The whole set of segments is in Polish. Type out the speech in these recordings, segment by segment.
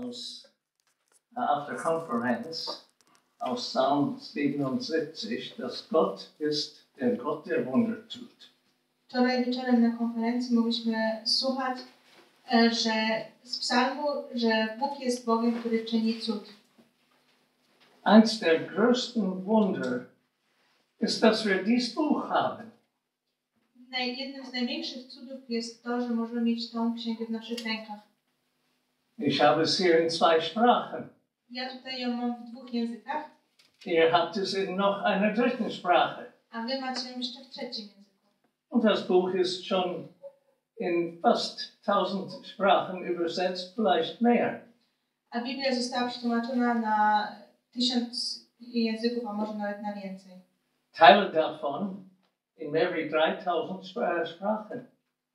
auf der Konferenz aus Psalm 77, dass Gott ist der Gott, der Wunder tut. Wczoraj wieczorem na konferencji mogliśmy słuchać z psalmu, że Bóg jest Bogiem, który czyni cud. Eins der größten Wunder ist, dass wir dieses Buch haben. Jednym z największych cudów jest to, że możemy mieć tą księgę w naszych rękach. Ich habe es hier in 2 Sprachen. Ja tutaj ją mam w 2 językach. Ihr habt es in noch einer dritten Sprache. A wy macie ją jeszcze w 3. języku. Und das Buch ist schon in fast 1000 Sprachen übersetzt, vielleicht mehr. A Biblia została przetłumaczona na 1000 języków, a może nawet na więcej. Teile davon in mehr wie 3000 Sprachen.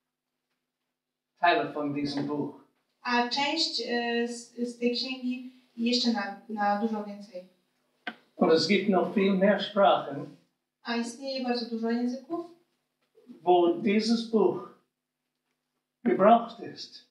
Teile von diesem Buch. A część z tej księgi jeszcze na dużo więcej. Und es gibt noch viel mehr Sprachen, A istnieje bardzo dużo języków, wo dieses Buch gebraucht ist.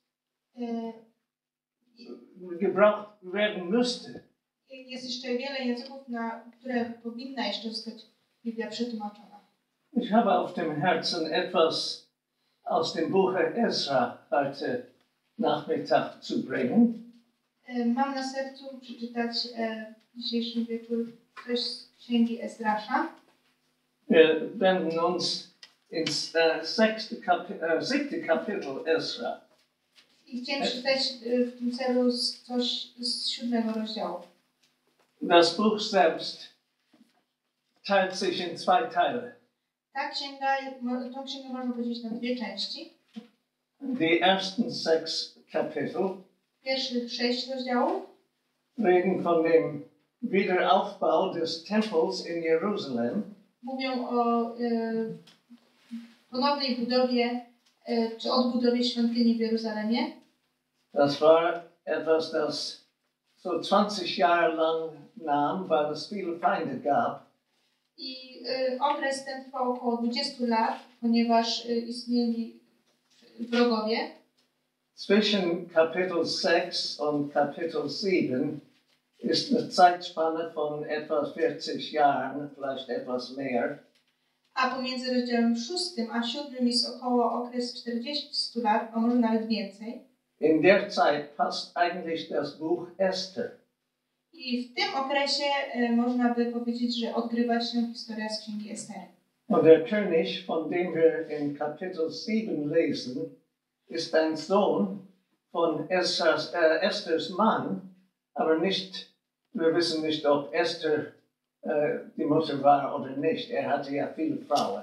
Gebraucht werden müsste. Jest jeszcze wiele języków, na które powinna jeszcze zostać Biblia przetłumaczona. Ich habe auf dem Herzen etwas aus dem Buche Ezra heute Nachmittag zu bringen. Mam na sercu przeczytać dzisiejszy wieczór coś z księgi Ezrasza. Wir wenden uns ins 7. Kapitel Ezra. I chciałem przeczytać w tym celu coś z 7. rozdziału. Das Buch selbst teilt sich in 2 Teile. Ta księga, tą księgę można podzielić na 2 części. Die ersten 6 Kapitel Pierwszych 6 rozdziałów reden von dem Wiederaufbau des Tempels in Jerusalem. mówią o ponownej budowie czy odbudowie świątyni w Jeruzalemie. Das war etwas, das so 20 Jahre lang nahm, weil es viele Feinde gab. I okres ten trwał około 20 lat, ponieważ istnieli wrogowie. Zwischen Kapitel 6 und Kapitel 7 ist eine Zeitspanne von etwa 40 Jahren, vielleicht etwas mehr. A pomiędzy rozdziałem 6 a 7 jest około okres 40 lat, a może nawet więcej. In der Zeit passt eigentlich das Buch Esther. I w tym okresie można by powiedzieć, że odgrywa się historia z księgi Estery. Und der König, von dem wir in Kapitel 7 lesen, ist ein Sohn von Esthers Mann, aber nicht, wir wissen nicht, ob Esther die Mutter war oder nicht. Er hatte ja viele Frauen.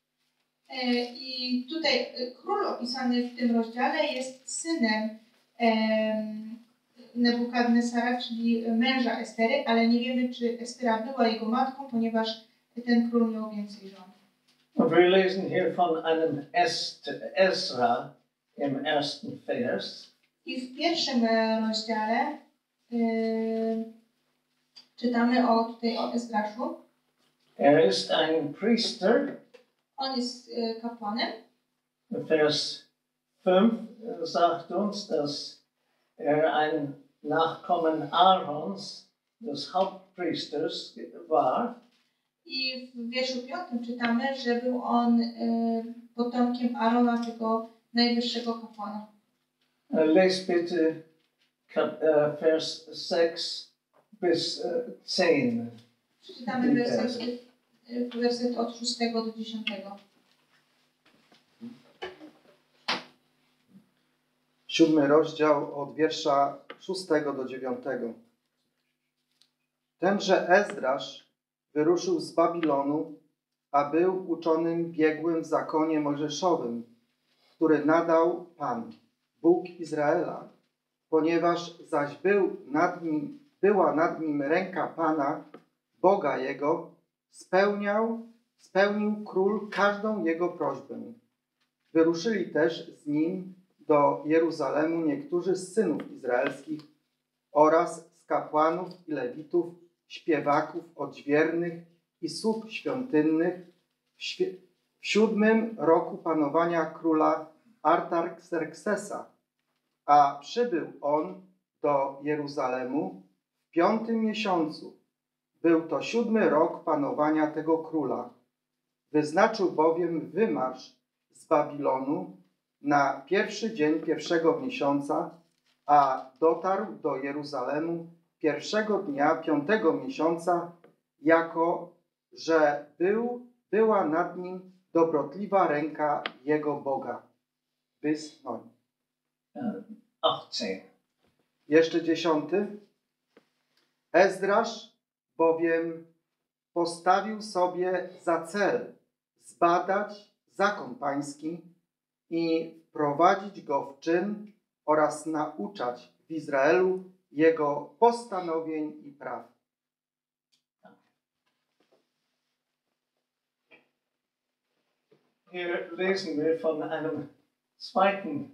I tutaj król opisany w tym rozdziale jest synem Nebukadnesara, czyli męża Estery, ale nie wiemy, czy Estera była jego matką, ponieważ ten król miał więcej żon. Und wir lesen hier von einem Ezra im ersten Vers. I w pierwszym rozdziale czytamy tutaj o Ezraszu. Er ist ein Priester. On jest kapłanem. Vers 5 sagt uns, dass er ein Nachkommen Aarons, des Hauptpriesters, war. I w wierszu 5 czytamy, że był on potomkiem Arona, tego najwyższego kapłana. Les bitte Vers 6 bis 10. Przeczytamy werset od 6 do 10. 7 rozdział od wiersza 6 do 9. Tenże Ezdrasz wyruszył z Babilonu, a był uczonym biegłym w zakonie mojżeszowym, który nadał Pan, Bóg Izraela, ponieważ zaś była nad nim ręka Pana, Boga jego, spełnił król każdą jego prośbę. Wyruszyli też z nim do Jeruzalemu niektórzy z synów izraelskich oraz z kapłanów i lewitów, śpiewaków odźwiernych i sług świątynnych w 7 roku panowania króla Artaxerxesa, a przybył on do Jeruzalemu w 5. miesiącu. Był to 7. rok panowania tego króla. Wyznaczył bowiem wymarsz z Babilonu na 1. dzień 1. miesiąca, a dotarł do Jeruzalemu 1. dnia 5. miesiąca, jako że była nad nim dobrotliwa ręka jego Boga. Bis 18. Jeszcze 10. Ezdrasz bowiem postawił sobie za cel zbadać zakon pański i wprowadzić go w czyn oraz nauczać w Izraelu jego postanowień i praw. Hier lesen wir von einem zweiten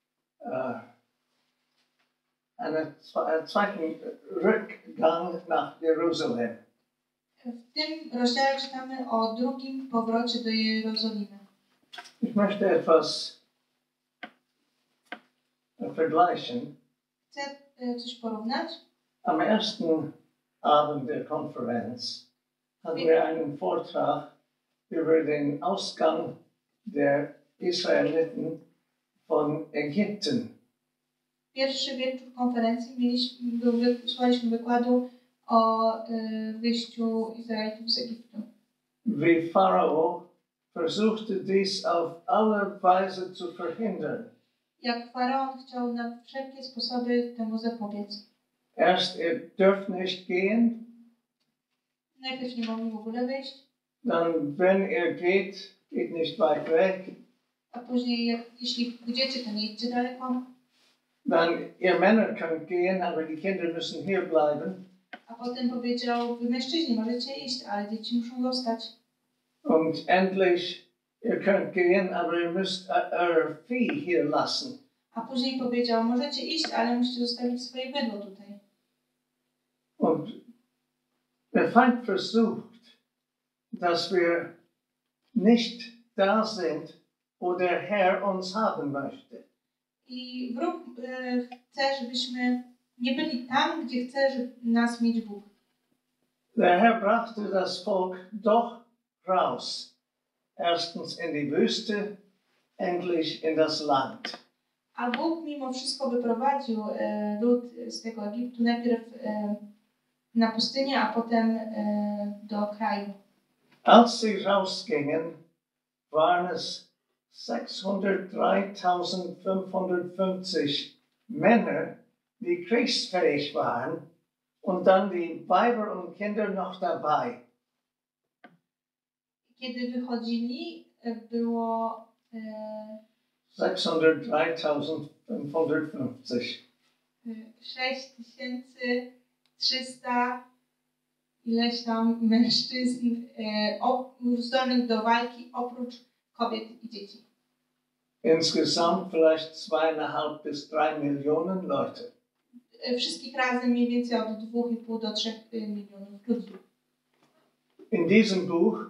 Rückgang nach Jerusalem. W tym rozdziale czytamy o drugim powrocie do Jerozolimy. Ich möchte etwas vergleichen. Chcę coś porównać. Am ersten Abend der Konferenz hatten wir einen Vortrag über den Ausgang der Israeliten von Ägypten. Pierwszy wieczór konferencji słuchaliśmy wykładu o wyjściu Izraelitów z Egiptu. Wie Pharao versuchte dies auf alle Weise zu verhindern. Jak Faraon chciał na wszelkie sposoby temu zapobiec. Erst durfte nicht gehen, Najpierw nie mogli w ogóle wyjść, dann wenn geht nicht weit weg. a później jeśli pójdziecie, to nie idźcie daleko. Dann ihr Männer könnt gehen, aber die Kinder müssen hier bleiben. A potem powiedział, wy mężczyźni możecie iść, ale dzieci muszą zostać. Und endlich, ihr könnt gehen, aber ihr müsst euer Vieh hier lassen. A później powiedział, możecie iść, ale musicie zostawić swoje bydło tutaj. Und der Feind versucht, dass wir nicht da sind, wo der Herr uns haben möchte. I wróg chce, żebyśmy nie byli tam, gdzie chce nas mieć Bóg. Der Herr brachte das Volk doch raus. Erstens in die Wüste, endlich in das Land. A Bóg mimo wszystko wyprowadził lud z tego Egiptu, najpierw na pustynię, a potem do kraju. Als sie rausgingen, waren es 603.550 Männer, die kriegsfähig waren, und dann die Weiber und Kinder noch dabei. Kiedy wychodzili, było 603.550. 6300 ileś tam mężczyzn zdolnych do walki oprócz kobiet i dzieci. Insgesamt vielleicht 2,5 bis 3 Millionen Leute. Wszystkich razem mniej więcej od 2,5 do 3 milionów ludzi. In diesem Buch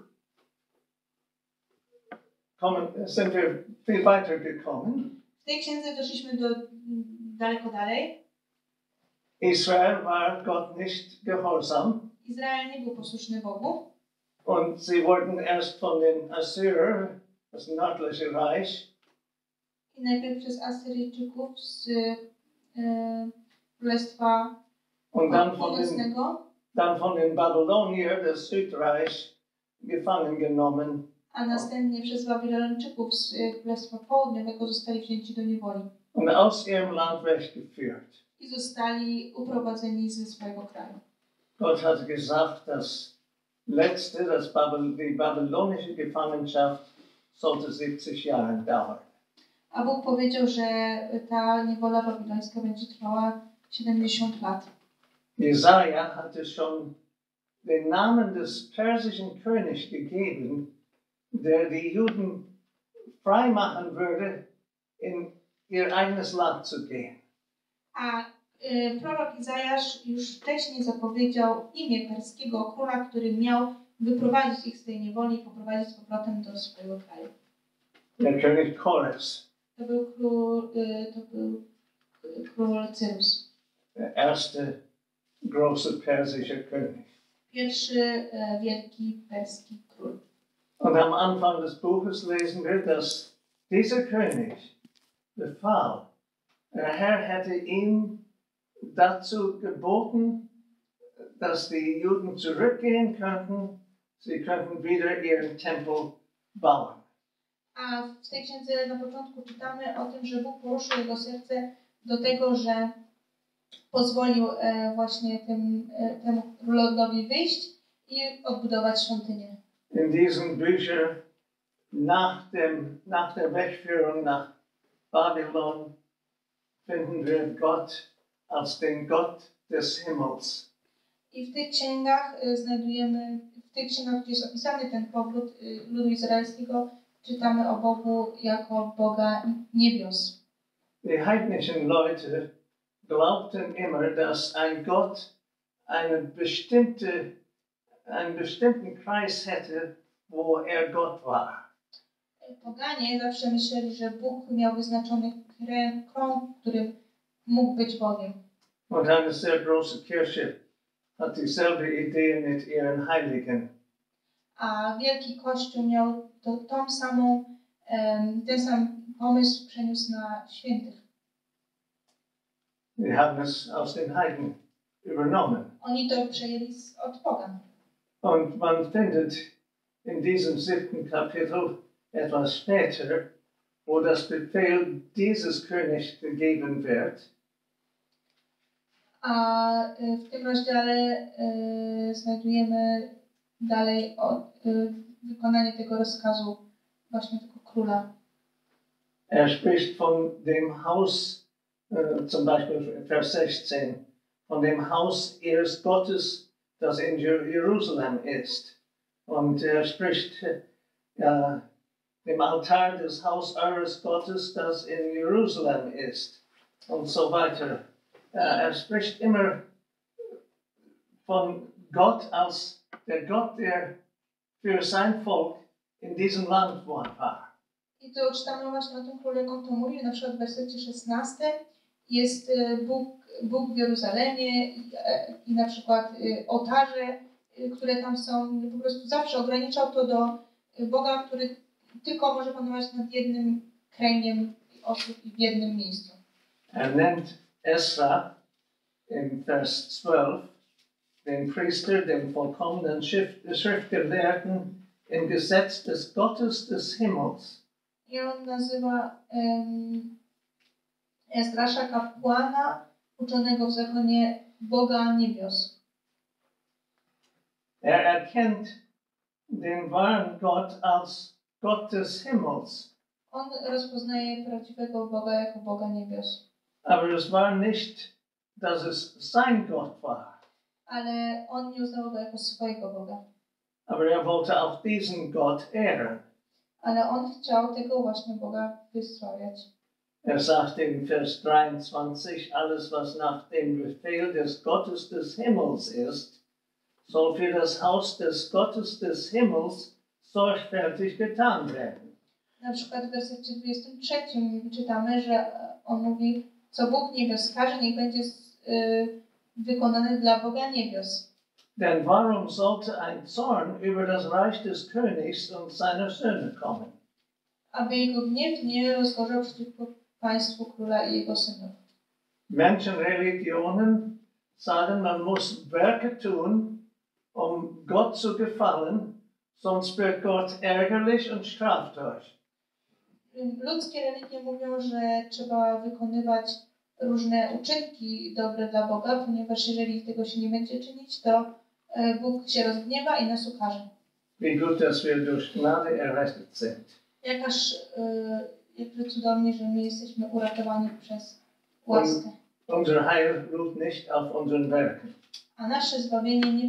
sind wir viel weiter gekommen. W tej księdze doszliśmy do daleko dalej. Israel war Gott nicht gehorsam. Izrael nie był posłuszny Bogu. Und sie wurden erst von den Assyrern, das nördliche Reich, I najpierw przez Asyryjczyków z Królestwa Północnego, dann von den Babylonier, das Südreich, gefangen genommen. a następnie przez Babilończyków z Królestwa Południowego zostali wzięci do niewoli. Und aus ihrem Land weggeführt. I zostali uprowadzeni ze swojego kraju. Gott hat gesagt, das die babylonische Gefangenschaft sollte 70 Jahre dauern. A Bóg powiedział, że ta niewola babilońska będzie trwała 70 lat. Jesaja hatte schon den Namen des persischen Königs gegeben, der die Juden freimachen würde, in ihr eigenes Land zu gehen. A prorok Izajasz już wcześniej zapowiedział imię perskiego króla, który miał wyprowadzić ich z tej niewoli i poprowadzić z powrotem do swojego kraju. Der König Kores. To był król Cyrus. der erste große persische König. Pierwszy wielki perski król. Und am Anfang des Buches lesen wir, dass dieser König befahl, der Herr hätte ihm dazu geboten, dass die Juden zurückgehen könnten, sie könnten wieder ihren Tempel bauen. A w tej księdze na początku czytamy o tym, że Bóg poruszył jego serce do tego, że pozwolił właśnie temu królowi wyjść i odbudować świątynię. In diesen Büchern nach der Wegführung nach Babylon finden wir Gott als den Gott des Himmels. I w tych księgach gdzie jest opisany ten powrót ludu izraelskiego, czytamy o Bogu jako Boga niebios. Die heidnischen Leute glaubten immer, dass ein Gott einen bestimmten Kreis hätte, wo Gott war. Poganie zawsze myśleli, że Bóg miał wyznaczony krąg, w którym mógł być Bogiem. Und eine sehr große Kirche hat dieselbe Idee mit ihren Heiligen. A wielki Kościół miał ten sam pomysł przeniósł na świętych. Wir haben es aus den Heiden übernommen. Oni to przejęli od pogan. Und man findet in diesem 7. Kapitel etwas später, wo das Befehl dieses Königs gegeben wird. A w tym rozdziale znajdujemy dalej wykonanie tego rozkazu właśnie tego króla. Spricht von dem Haus, zum Beispiel Vers 16, von dem Haus ihres Gottes, das in Jerusalem ist. Und spricht dem Altar des Haus eures Gottes, das in Jerusalem ist. Und so weiter. Spricht immer von Gott als der Gott, der für sein Volk in diesem Land war. I tu czytamy właśnie o tym królu, jak on to mówi, na przykład w wersecie 16 jest Bóg w Jeruzalemie i na przykład ołtarze, które tam są, po prostu zawsze ograniczał to do Boga, który tylko może panować nad jednym kręgiem osób i w jednym miejscu. Nennt Esra in Vers 12 den Priester, den vollkommenen Schriftgelehrten im Gesetz des Gottes des Himmels. I on nazywa Ezrasza kapłana uczonego w zakonie Boga niebios. Erkennt den wahren Gott als Gott des Himmels. On rozpoznaje prawdziwego Boga jako Boga niebios. Aber es war nicht, dass es sein Gott war. Ale on nie uznał go jako swojego Boga. Aber wollte auch diesen Gott ehren. Ale on chciał tego właśnie Boga wysławiać. Sagt in Vers 23, alles was nach dem Befehl des Gottes des Himmels ist, soll für das Haus des Gottes des Himmels sorgfältig getan werden. Na przykład w wersecie 23 czytamy, że on mówi, co Bóg niebios każe, niech będzie wykonane dla Boga niebios. Denn warum sollte ein Zorn über das Reich des Königs und seiner Söhne kommen? Aby jego gniew nie rozgorzał przeciwko państwu króla i jego synów. Menschenreligionen sagen, man muss Werke tun, Gott zu gefallen, sonst wird Gott ärgerlich und straft euch. Ludzkie religie mówią, że trzeba wykonywać różne uczynki dobre dla Boga, ponieważ jeżeli tego się nie będzie czynić, to Bóg się rozgniewa i nas ukaże. Wie gut, dass wir durch Gnade errettet sind. Jakże cudownie, że my jesteśmy uratowani przez łaskę. Unser Heil ruht nicht auf unseren Werken. A nasze zbawienie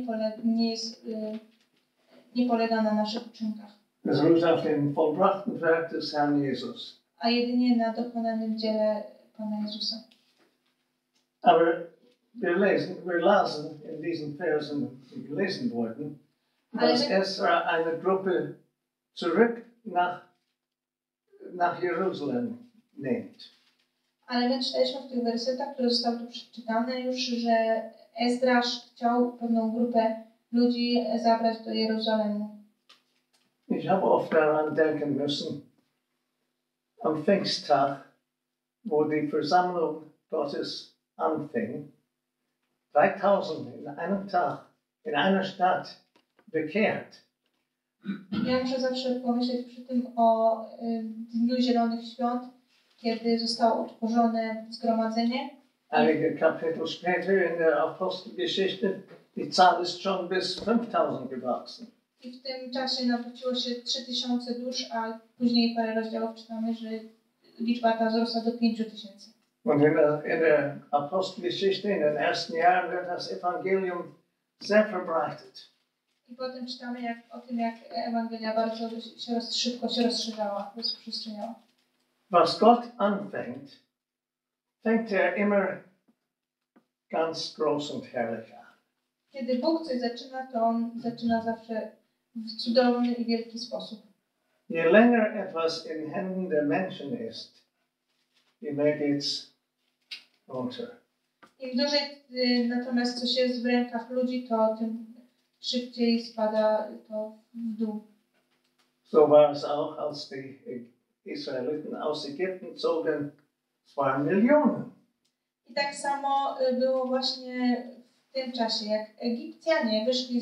nie polega na naszych uczynkach. Es ruht auf dem vollbrachten Werk des Herrn Jesus. A jedynie na dokonanym dziele Pana Jezusa. Aber wir lasen in diesen Versen, die gelesen wurden, dass Esra eine Gruppe zurück nach Jerusalem nimmt. Ale my czytaliśmy w tych wersetach, które zostały tu przeczytane już, że Ezdrasz chciał pewną grupę ludzi zabrać do Jeruzalemu. Ich habe oft daran denken müssen, am Pfingsttag, wo die Versammlung Gottes anfing, 3000 in einem Tag, in einer Stadt bekehrt. Ja muszę zawsze pomyśleć przy tym o Dniu Zielonych Świąt, kiedy zostało utworzone zgromadzenie. Einige Kapitel später in der Apostelgeschichte, die Zahl ist schon bis 5000 gewachsen. I w tym czasie nawróciło się 3000 dusz, a później parę rozdziałów czytamy, że liczba ta wzrosła do 5000. Und in der Apostelgeschichte, in den ersten Jahren, wird das Evangelium sehr verbreitet. I potem czytamy o tym, jak Ewangelia bardzo szybko się rozszerzała, rozprzestrzeniała. Was Gott anfängt, fängt er immer ganz groß und herrlich an. Kiedy Bóg coś zaczyna, to On zaczyna zawsze w cudowny i wielki sposób. Je länger etwas in Händen der Menschen ist, je mehr geht's runter. Im dłużej natomiast coś jest w rękach ludzi, to tym szybciej spada to w dół. So war es auch, als die Israeliten aus Ägypten zogen. Es waren Millionen. I tak samo było właśnie w tym czasie, jak Egipcjanie wyszli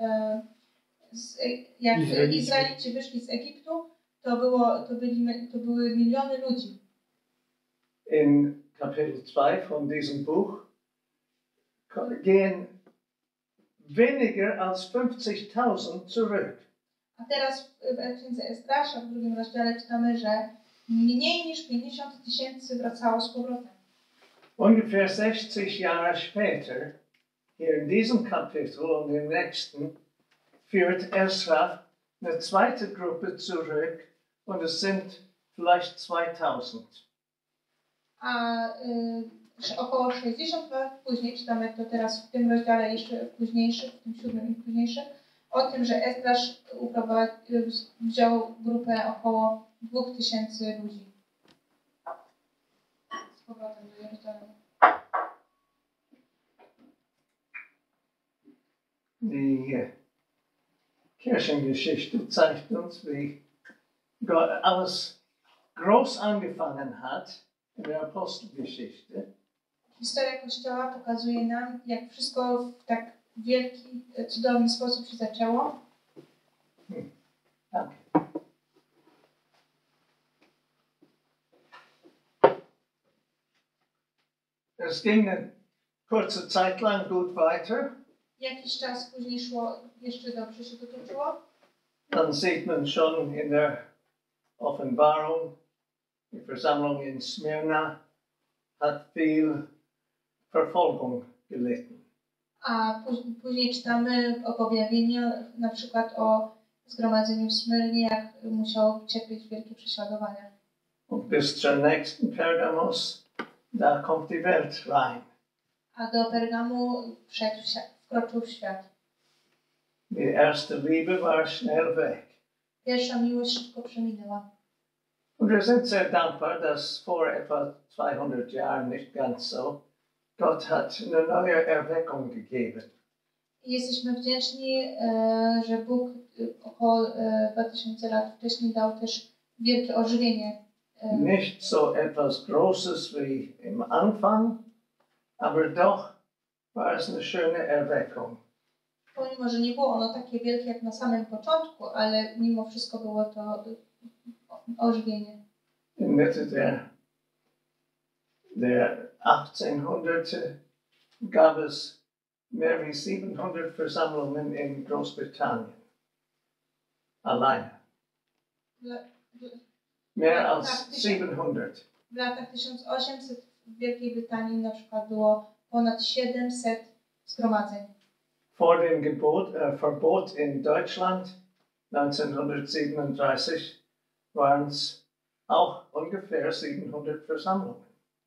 jak Izraelici wyszli z Egiptu, to były miliony ludzi. In Kapitel 2 von diesem Buch gehen weniger als 50.000 zurück. A teraz w księdze Ezdrasza w 2 rozdziale czytamy, że mniej niż 50 000 wracało z powrotem. Ungefähr 60 Jahre später, hier in diesem Kapitel und im nächsten, führt Ezra eine zweite Gruppe zurück und es sind vielleicht 2000. A około 60 lat później, czytamy jak to teraz w tym rozdziale, jeszcze późniejszych, w tym 7 i późniejszym, o tym, że Ezdrasz wziął grupę około 2000 ludzi z powrotem do Jeruzalemu. Die Kirchengeschichte zeigt uns, wie Gott alles groß angefangen hat in der Apostelgeschichte. Historia Kościoła pokazuje nam, jak wszystko w tak wielki, cudowny sposób się zaczęło. Danke. Es ging eine kurze Zeit lang gut weiter. Jakiś czas później szło, jeszcze dobrze się to toczyło. Dann sieht man schon in der Offenbarung, die Versammlung in Smyrna hat viel Verfolgung gelitten. A później czytamy w objawieniu na przykład o zgromadzeniu w Smyrnie, jak musiało cierpieć wielkie prześladowania. Und bis zur nächsten Pergamos, da kommt die Welt rein. A do Pergamu wkroczył w świat. Die erste Liebe war schnell weg. Pierwsza miłość szybko przeminęła. Und wir sind sehr dankbar, dass vor etwa 200 Jahren, nicht ganz so, Gott hat eine neue Erweckung gegeben. I jesteśmy wdzięczni, że Bóg około 2000 lat wcześniej dał też wielkie ożywienie. Nicht so etwas Großes wie im Anfang, aber doch war es eine schöne Erweckung. Pomimo, że nie było ono takie wielkie jak na samym początku, ale mimo wszystko było to ożywienie. In Mitte der 1800 gab es mehr wie 700 Versammlungen in Großbritannien. Alleine. Mehr als 700. W latach 1800 w Wielkiej Brytanii na przykład było ponad 700 zgromadzeń. Vor dem Verbot in Deutschland 1937 waren es auch ungefähr 700 Versammlungen.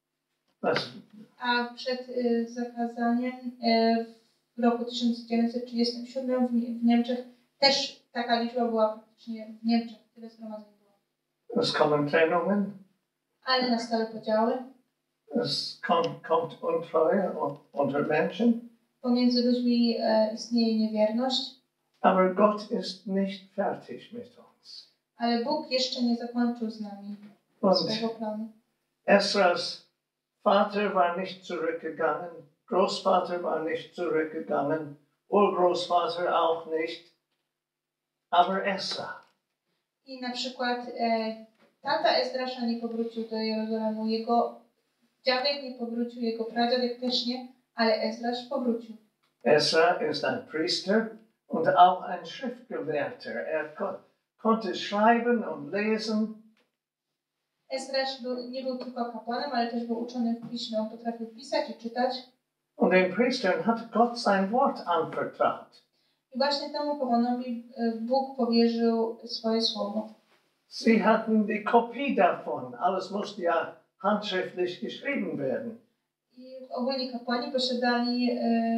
A przed zakazaniem w roku 1937 w Niemczech też taka liczba była praktycznie w Niemczech, tyle zgromadzeń było. Es kommen Trennungen. Ale nastały podziały. Es kommt Untreue unter Menschen. Pomiędzy ludźmi istnieje niewierność, Aber Gott ist nicht fertig mit uns. ale Bóg jeszcze nie zakończył z nami Und swojego planu. Esras Vater war nicht zurückgegangen, Großvater war nicht zurückgegangen, Urgroßvater auch nicht, aber Esra. I na przykład tata Ezdrasza nie powrócił do Jerozolimu, jego dziadek nie powrócił, jego pradziadek też nie, ale Ezdrasz powrócił. Esra ist ein Priester und auch ein Schriftgelehrter. Konnte schreiben und lesen. Ezdrasz nie był tylko kapłanem, ale też był uczony w piśmie. On potrafił pisać i czytać. Und den Priestern hat Gott sein Wort anvertraut. I właśnie temu kapłanowi Bóg powierzył swoje słowo. Sie hatten die Kopie davon. Alles musste ja handschriftlich geschrieben werden. I ogólnie kapłani posiadali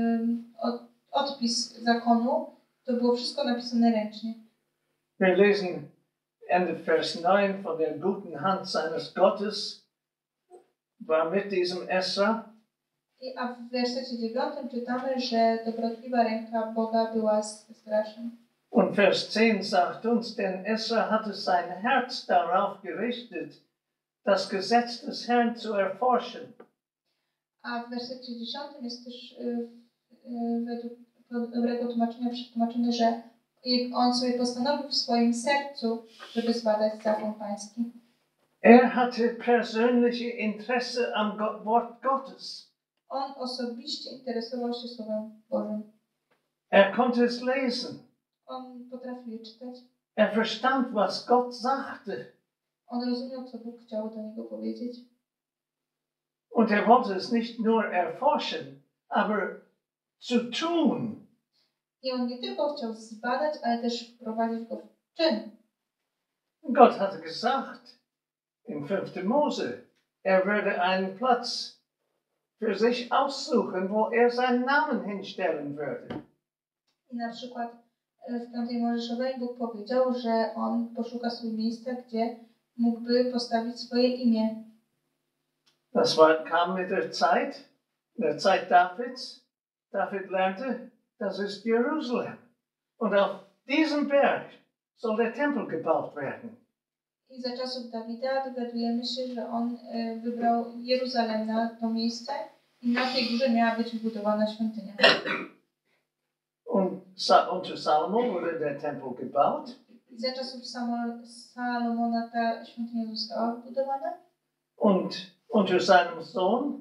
odpis zakonu. To było wszystko napisane ręcznie. Wir lesen Ende Vers 9 von der guten Hand seines Gottes war mit diesem Esra. A w wersecie 9 czytamy, że dobrotliwa ręka Boga była z Ezdraszem. Und Vers 10 sagt uns, denn Esra hatte sein Herz darauf gerichtet, das Gesetz des Herrn zu erforschen. A w wersecie 10 jest też według dobrego tłumaczenia przetłumaczone, że on sobie postanowił w swoim sercu, żeby zbadać zakon pański. Er hatte persönliche Interesse am Wort Gottes. On osobiście interesował się Słowem Bożym. Er konnte es lesen. On potrafił je czytać. Er verstand, was Gott sagte. On rozumiał, co Bóg chciał do niego powiedzieć. Und er wollte es nicht nur erforschen, aber zu tun. I on nie tylko chciał zbadać, ale też wprowadzić go w czyn. Gott hatte gesagt in 5. Mose, er würde einen Platz für sich aussuchen, wo er seinen Namen hinstellen würde. I na przykład w 5 Mojżeszowej Bóg powiedział, że on poszuka sobie miejsca, gdzie mógłby postawić swoje imię. Das kam mit der Zeit Davids. David lernte, das ist Jerusalem. Und auf diesem Berg soll der Tempel gebaut werden. I za czasów Dawida dowiadujemy się, że on wybrał Jeruzalem na to miejsce i na tej górze miała być wybudowana świątynia. Und unter Salomo wurde der Tempel gebaut. I za czasów Salomona ta świątynia została wybudowana. Und unter seinem Sohn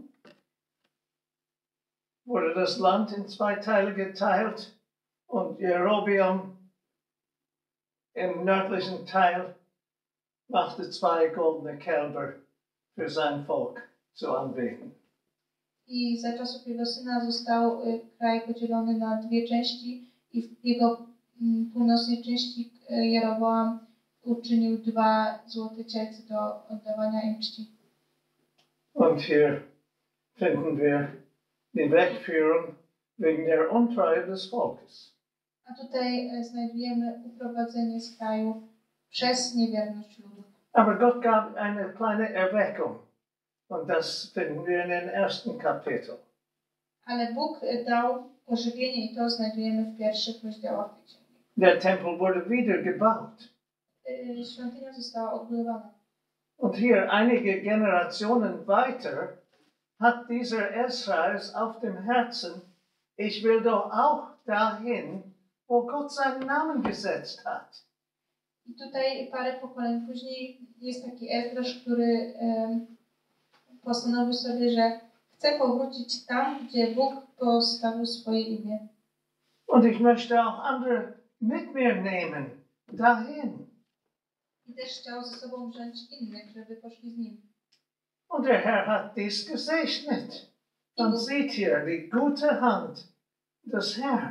wurde das Land in 2 Teile geteilt und Jerobeam im nördlichen Teil machte 2 goldene Kälber für sein Volk zu anbeten. I za czasów jego syna został kraj podzielony na 2 części i w jego północnej części Jeroboam uczynił 2 złote cielce do oddawania im czci. Und hier finden wir die Wegführung wegen der Untreue des Volkes. A tutaj znajdujemy uprowadzenie z kraju przez niewierność ludu. Aber Gott gab eine kleine Erweckung. Und das finden wir in den 1. Kapitel. Ale Bóg dał ożywienie i to znajdujemy w pierwszych rozdziałach tej księgi. Der Tempel wurde wieder gebaut. Świątynia została odbudowana. Und hier einige Generationen weiter hat dieser Esra es auf dem Herzen, ich will doch auch dahin, wo Gott seinen Namen gesetzt hat. I tutaj parę pokoleń później jest taki Ezdrasz, który postanowił sobie, że chce powrócić tam, gdzie Bóg postawił swoje imię. Und ich möchte auch andere mit mir nehmen, dahin. I też chciał ze sobą wziąć innych, żeby poszli z nim. Und der Herr hat dies gesegnet. Man sieht hier die gute Hand des Herrn.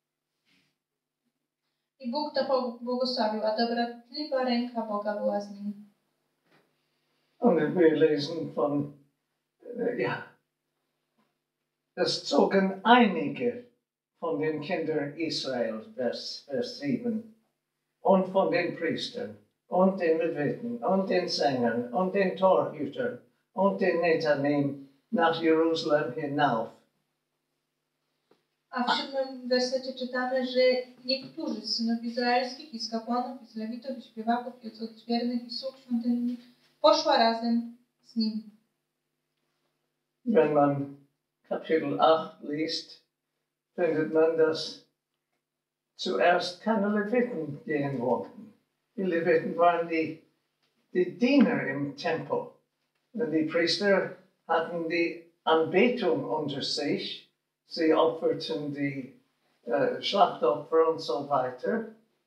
I Bóg to błogosławił, a dobrotliwa ręka Boga była z nim. Und wir lesen von, es zogen einige von den Kindern Israels, Vers 7, und von den Priestern, und den Leviten, und den Sängern, und den Torhütern, und den Netanim, nach Jerusalem hinauf. A w 7 wersecie czytamy, że niektórzy z synów izraelskich i z kapłanów, i z lewitów, i śpiewaków, i z odźwiernych, i sług świątyni poszła razem z nim. Wenn man Kapitel 8 liest, findet man, dass zuerst keine Leviten gehen wollten. Die Leviten waren die Diener im Tempel. Und die Priester hatten die Anbetung unter sich. Sie opferten die Schlachtopfer und so weiter.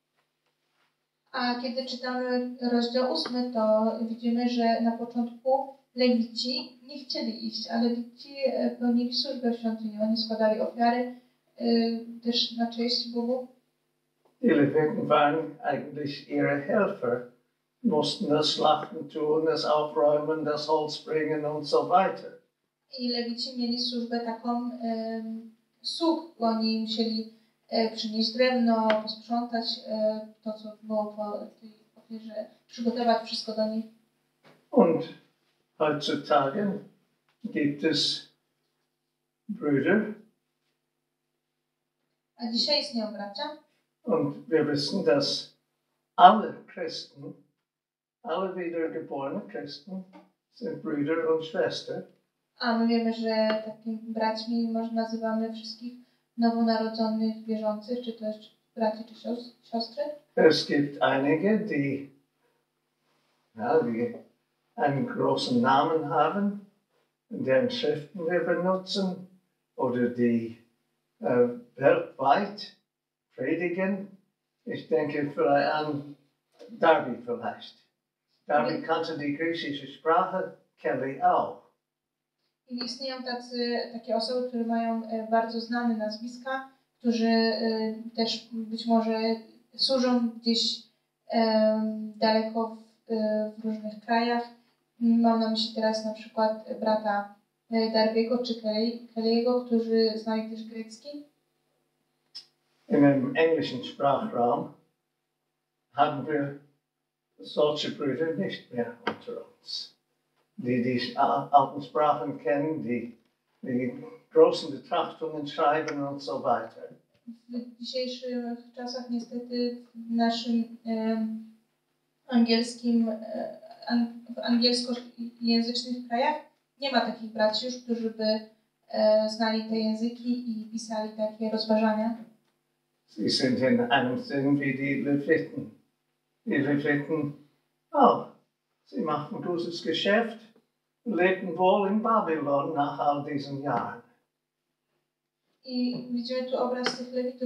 A kiedy czytamy rozdział 8, to widzimy, że na początku lewici nie chcieli iść, ale lewici pełnili służbę w świątyni. Oni składali ofiary też na cześć Bogu. Die Leviten waren eigentlich ihre Helfer, mussten das Schlachten tun, das Aufräumen, das Holz bringen und so weiter. I lewici mieli służbę taką sług, bo oni musieli przynieść drewno, posprzątać to, co było po tej ofierze, przygotować wszystko do niej. Und heutzutage gibt es Brüder. A dzisiaj istnieją bracia. Und wir wissen, dass alle Christen, alle wiedergeborene Christen, sind Brüder und Schwestern. A my wiemy, że takimi braćmi może nazywamy wszystkich nowonarodzonych wierzących, czy też braci, czy siostry. Es gibt einige, die einen großen Namen haben, deren Schriften wir benutzen, oder die weltweit predigen. Ich denke vielleicht an Darby vielleicht. Darby kannte die griechische Sprache, Kelly auch. I istnieją takie osoby, które mają bardzo znane nazwiska, którzy też być może służą gdzieś daleko w różnych krajach. Mam na myśli teraz na przykład brata Darby'ego czy Kelly'ego, którzy znali też grecki. In dem englischen Sprachraum haben wir solche Brüder nicht mehr unter uns, die die alten Sprachen kennen, die großen Betrachtungen schreiben und so weiter. W dzisiejszych czasach niestety w naszym w angielskojęzycznych krajach nie ma takich braci już, którzy by znali te języki i pisali takie rozważania. Sie sind in einem Sinn wie die Leviten. Die Leviten, sie machten gutes Geschäft, lebten wohl in Babylon nach all diesen Jahren. I widzimy tu obraz tych lewitów,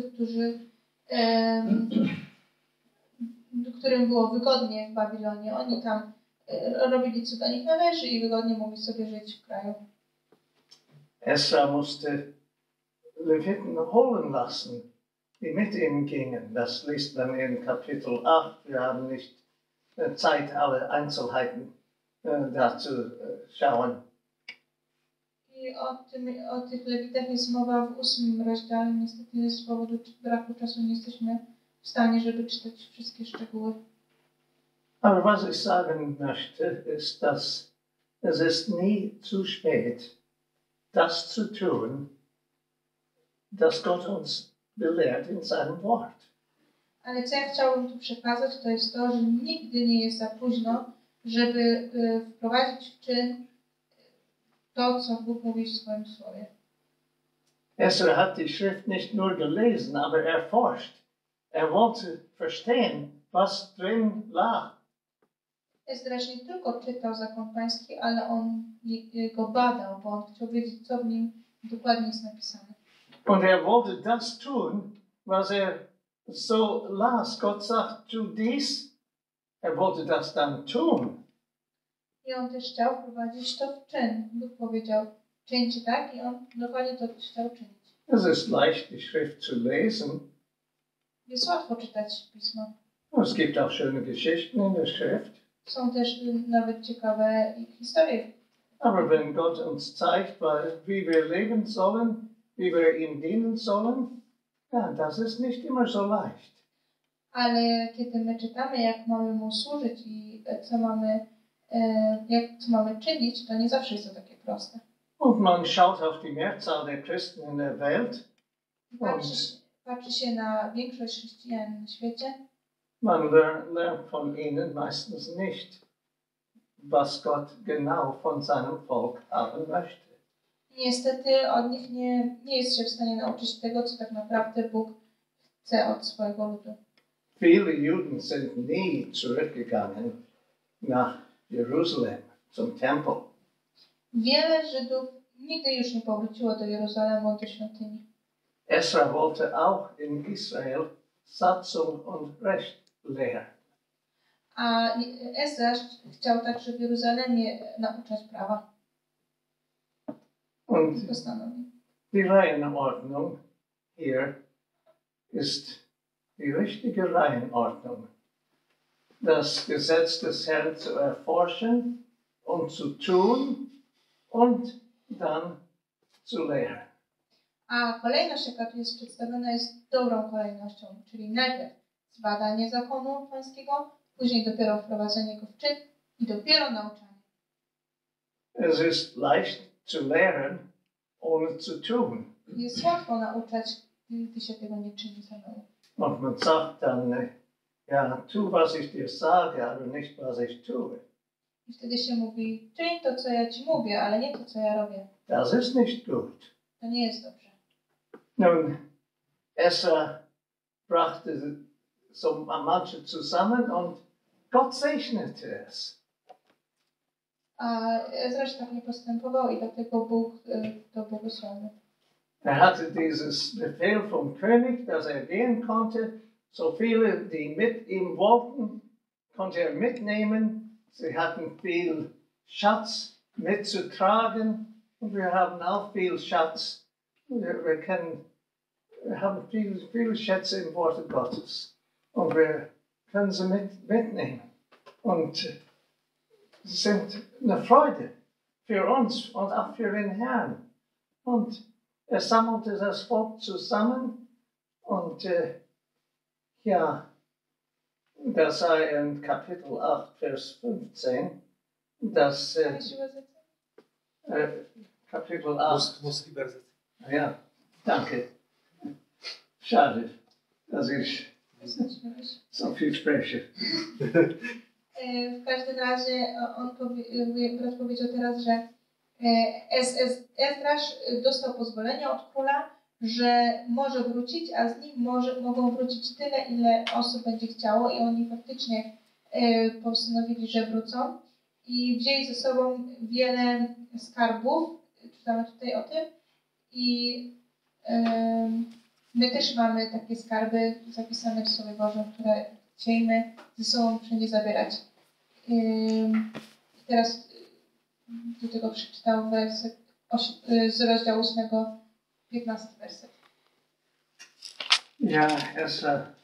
którym było wygodnie w Babilonie. Oni tam robili, co do nich należy i wygodnie mogli sobie żyć w kraju. Esra musste Leviten holen lassen, die mit ihm gingen. Das liest man in Kapitel 8. Wir haben nicht Zeit, alle Einzelheiten dazu schauen. I o tych lewitach jest mowa w 8 rozdziale. Niestety z powodu braku czasu nie jesteśmy w stanie, żeby czytać wszystkie szczegóły. Aber was ich sagen möchte, ist, dass es ist nie zu spät, das zu tun, das Gott uns belehrt in seinem Wort. Ale co ja chciałabym tu przekazać, to jest to, że nigdy nie jest za późno, żeby wprowadzić w czyn to, co Bóg mówi w swoim słowie. Esra hat die Schrift nicht nur gelesen, aber erforscht. Er wollte verstehen, was drin lag. Ezdraś nie tylko czytał zakon pański, ale on go badał, bo on chciał wiedzieć, co w nim dokładnie jest napisane. Und er wollte das tun, was er so las. Gott sagt, tu dies. Er wollte das dann tun. I on też chciał wprowadzić to w czyn. Bóg powiedział, czyńcie tak, i on dokładnie to chciał czynić. Es ist leicht, die Schrift zu lesen. Jest łatwo czytać Pismo. Es gibt auch schöne Geschichten in der Schrift. Są też nawet ciekawe historie. Aber wenn Gott uns zeigt, wie wir leben sollen, wie wir ihm dienen sollen, ja, das ist nicht immer so leicht. Ale kiedy my czytamy, jak mamy mu służyć i co mamy czynić, to nie zawsze jest to takie proste. Und man schaut auf die Mehrzahl der Christen in der Welt. Patrzy się na większość chrześcijan na świecie. Man lernt von ihnen meistens nicht, was Gott genau von seinem Volk haben möchte. Niestety od nich nie jest się w stanie nauczyć tego, co tak naprawdę Bóg chce od swojego ludu. Viele Juden sind nie zurückgegangen nach Jerusalem zum Tempel. Wiele Żydów nigdy już nie powróciło do Jeruzalemu, do świątyni. Esra wollte auch in Israel Satzung und Recht lehren. A Ezra chciał także w Jeruzalemie nauczać prawa. Und Postanowień. die Reihenordnung hier ist die richtige Reihenordnung. Das Gesetz des Herrn zu erforschen und zu tun und dann zu lehren. A kolejność, jaka tu jest przedstawiona, jest dobrą kolejnością, czyli najpierw zbadanie zakonu pańskiego, później dopiero wprowadzenie go w czyn i dopiero nauczanie. Es ist leicht zu lehren, ohne zu tun. Jest łatwo nauczać, gdy się tego nie czyni samemu. Und man sagt dann, ja, tu, was ich dir sage, aber nicht, was ich tue. I wtedy się mówi, czyń to, co ja ci mówię, ale nie to, co ja robię. Das ist nicht gut. To nie jest dobrze. Nun, Esra brachte so manche zusammen und Gott segnete es. A Ezra tak nie postępował i dlatego Bóg to błogosławił. Hatte dieses Befehl vom König, dass gehen konnte. So viele, die mit ihm wollten, konnte mitnehmen. Sie hatten viel Schatz mitzutragen. Und wir haben auch viel Schatz. Wir haben viele Schätze im Worte Gottes. Und wir können sie mitnehmen. Und sind eine Freude für uns und auch für den Herrn. Und sammelte das Volk zusammen und ja, das sei in Kapitel 8, Vers 15, das Kapitel 8. Ja, danke. Schade, dass ich so viel spreche. W każdym razie brat powiedział teraz, że Ezdrasz dostał pozwolenie od króla, że może wrócić, a z nim mogą wrócić tyle, ile osób będzie chciało i oni faktycznie postanowili, że wrócą i wzięli ze sobą wiele skarbów, czytamy tutaj o tym i my też mamy takie skarby zapisane w Słowie Bożym, które chcielibyśmy ze sobą wszędzie zabierać. Teraz do tego przeczytał werset z rozdziału 8, 15 werset. Ja, es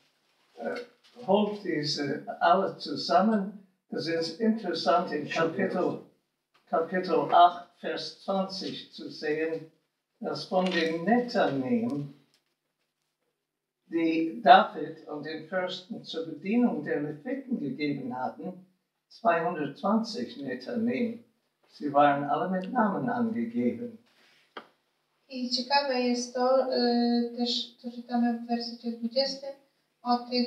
holt diese alle zusammen. Es ist interessant in Kapitel 8, Vers 20 zu sehen, dass von den Netternehmen, die David und den Fürsten zur Bedienung der Leviten gegeben hatten, 220 Netternehmen. Sie waren alle mit Namen angegeben. I ciekawe jest to, też co czytamy w wersecie 20, o tych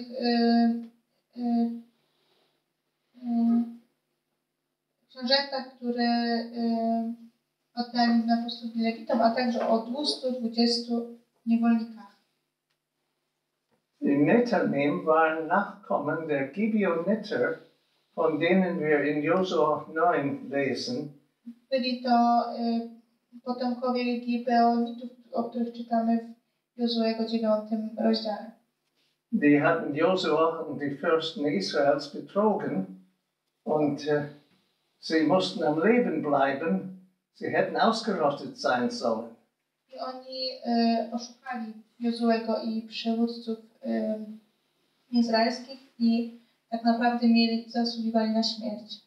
książętach, które oddali na posługi Lewitom, a także o 220 niewolnikach. Die Netternehmen waren Nachkommen der Gibeoniter, von denen wir in Josua 9 lesen. Byli to potomkowie Gibeonitów, o których czytamy w Jozuego 9 rozdziale. Die hatten Josua und die Fürsten Israels betrogen und sie mussten am Leben bleiben. Sie hätten ausgerottet sein sollen. I oni oszukali Jozuego i przywódców izraelskich i tak naprawdę zasługiwali na śmierć.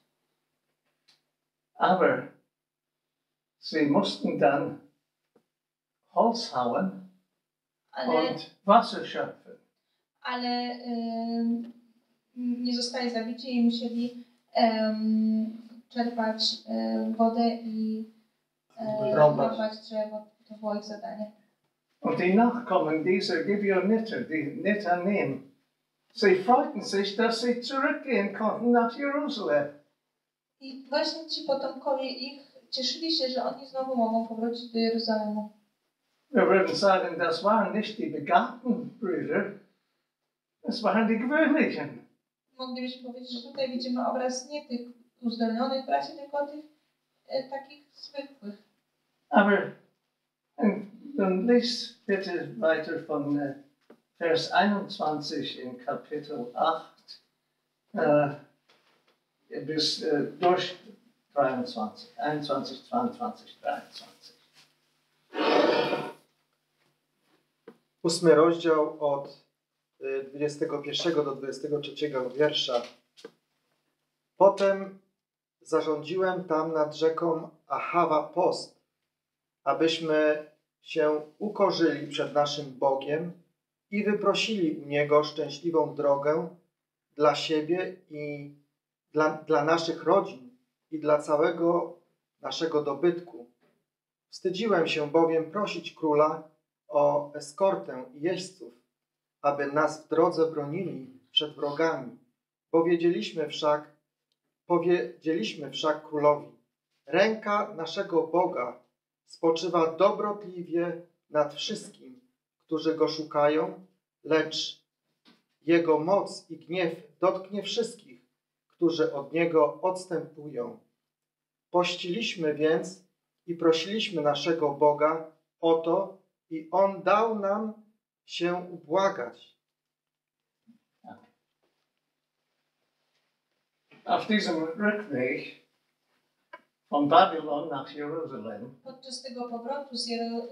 Aber sie mussten dann Holz hauen und Wasser schöpfen. Ale nie zostali zabici i musieli czerpać wodę i rąbać drzewo. To było ich zadanie. Und die Nachkommen dieser Gibeoniter, die Netanim, sie freuten sich, dass sie zurückgehen konnten nach Jerusalem. I właśnie ci potomkowie ich cieszyli się, że oni znowu mogą powrócić do Jeruzalemu. Wir würden sagen, das waren nicht die begabten Brüder, das waren die gewöhnlichen. Moglibyśmy powiedzieć, że tutaj widzimy obraz nie tych uzdolnionych braci, tylko tych takich zwykłych. Aber dann lies bitte weiter von Vers 21 in Kapitel 8 bis durch 23, 21, 22, 23. 8 rozdział od 21 do 23 wiersza. Potem zarządziłem tam nad rzeką Achawa post, abyśmy się ukorzyli przed naszym Bogiem i wyprosili u Niego szczęśliwą drogę dla siebie i dla naszych rodzin i dla całego naszego dobytku. Wstydziłem się bowiem prosić króla o eskortę i jeźdźców, aby nas w drodze bronili przed wrogami. Powiedzieliśmy wszak królowi: ręka naszego Boga spoczywa dobrotliwie nad wszystkim, którzy Go szukają, lecz Jego moc i gniew dotknie wszystkich, którzy od Niego odstępują. Pościliśmy więc i prosiliśmy naszego Boga o to i On dał nam się ubłagać. Auf diesem Rückweg von Babylon nach Jerusalem Podczas tego powrotu z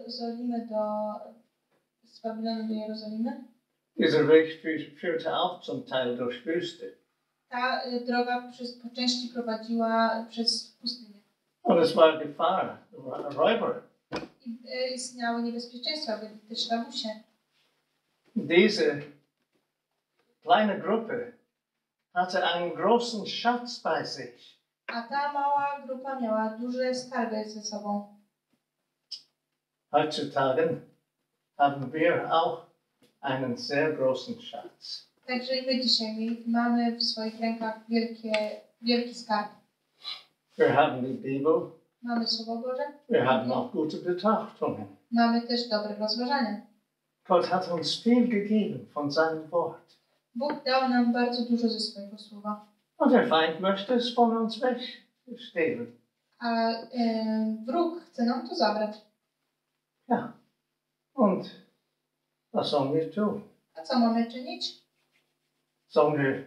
Babilonu do Jerozolimy, dieser Weg führte auch zum Teil durch Wüste. ta droga po części prowadziła przez pustynię. Und es war Gefahr, Räuber. I istniały niebezpieczeństwa, byli też rabusie. Diese kleine Gruppe hatte einen großen Schatz bei sich. A ta mała grupa miała duże skarby ze sobą. Heutzutage haben wir auch einen sehr großen Schatz. Także i my dzisiaj mamy w swoich rękach wielki skarb. Wir haben die Bibel, Mamy Słowo Boże. wir haben auch gute Betrachtungen. Mamy też dobre rozważania. Gott hat uns viel gegeben von seinem Wort. Bóg dał nam bardzo dużo ze swojego Słowa. Und der Feind möchte es von uns wegstehlen. A wróg chce nam to zabrać. Ja. Und was sollen wir tun? A co mamy czynić? Sollen wir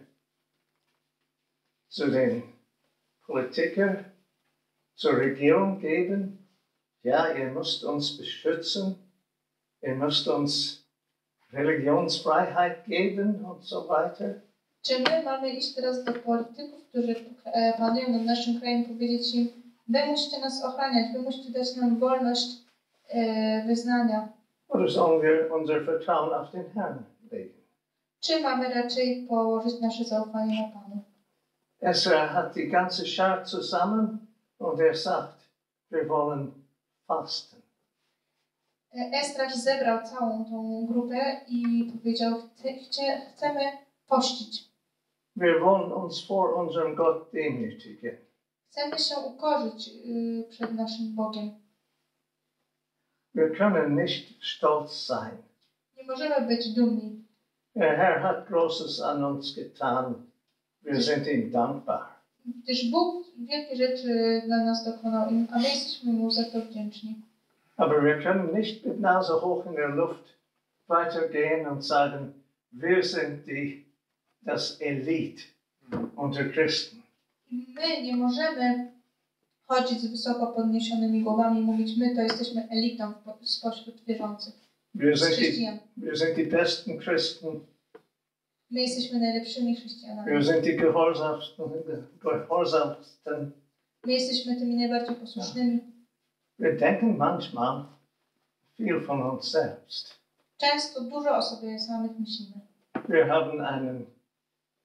zu den Politikern, zur Regierung geben? Ja, ihr müsst uns beschützen. Ihr müsst uns Religionsfreiheit geben und so weiter. Czy my mamy iść teraz do polityków, którzy panują nad naszym krajem, powiedzieć im: wy musicie nas ochraniać, wy musicie dać nam wolność wyznania? Oder sollen wir unser Vertrauen auf den Herrn legen? Czy mamy raczej położyć nasze zaufanie na Panu? Esra hat die ganze Schar zusammen und sagt, wir wollen fasten. Estraś zebrał całą tą grupę i powiedział: chcemy pościć. Wir wollen uns vor unserem Gott demütigen. Chcemy się ukorzyć przed naszym Bogiem. Wir können nicht stolz sein. Nie możemy być dumni. Der Herr hat Großes an uns getan. Wir sind ihm dankbar. Gdyż Bóg wielkie rzeczy dla nas dokonał, a my jesteśmy Mu za to wdzięczni. Aber wir können nicht mit Nase hoch in der Luft weitergehen und sagen, wir sind das Elite unter Christen. My nie możemy chodzić z wysoko podniesionymi głowami i mówić: my to jesteśmy elitą spośród wierzących. Wir sind die besten Christen. My jesteśmy najlepszymi chrześcijanami. Wir sind die gehorsamsten. My jesteśmy tymi najbardziej posłusznymi. Wir denken manchmal viel von uns selbst. Często dużo o sobie samych myślimy. Wir haben einen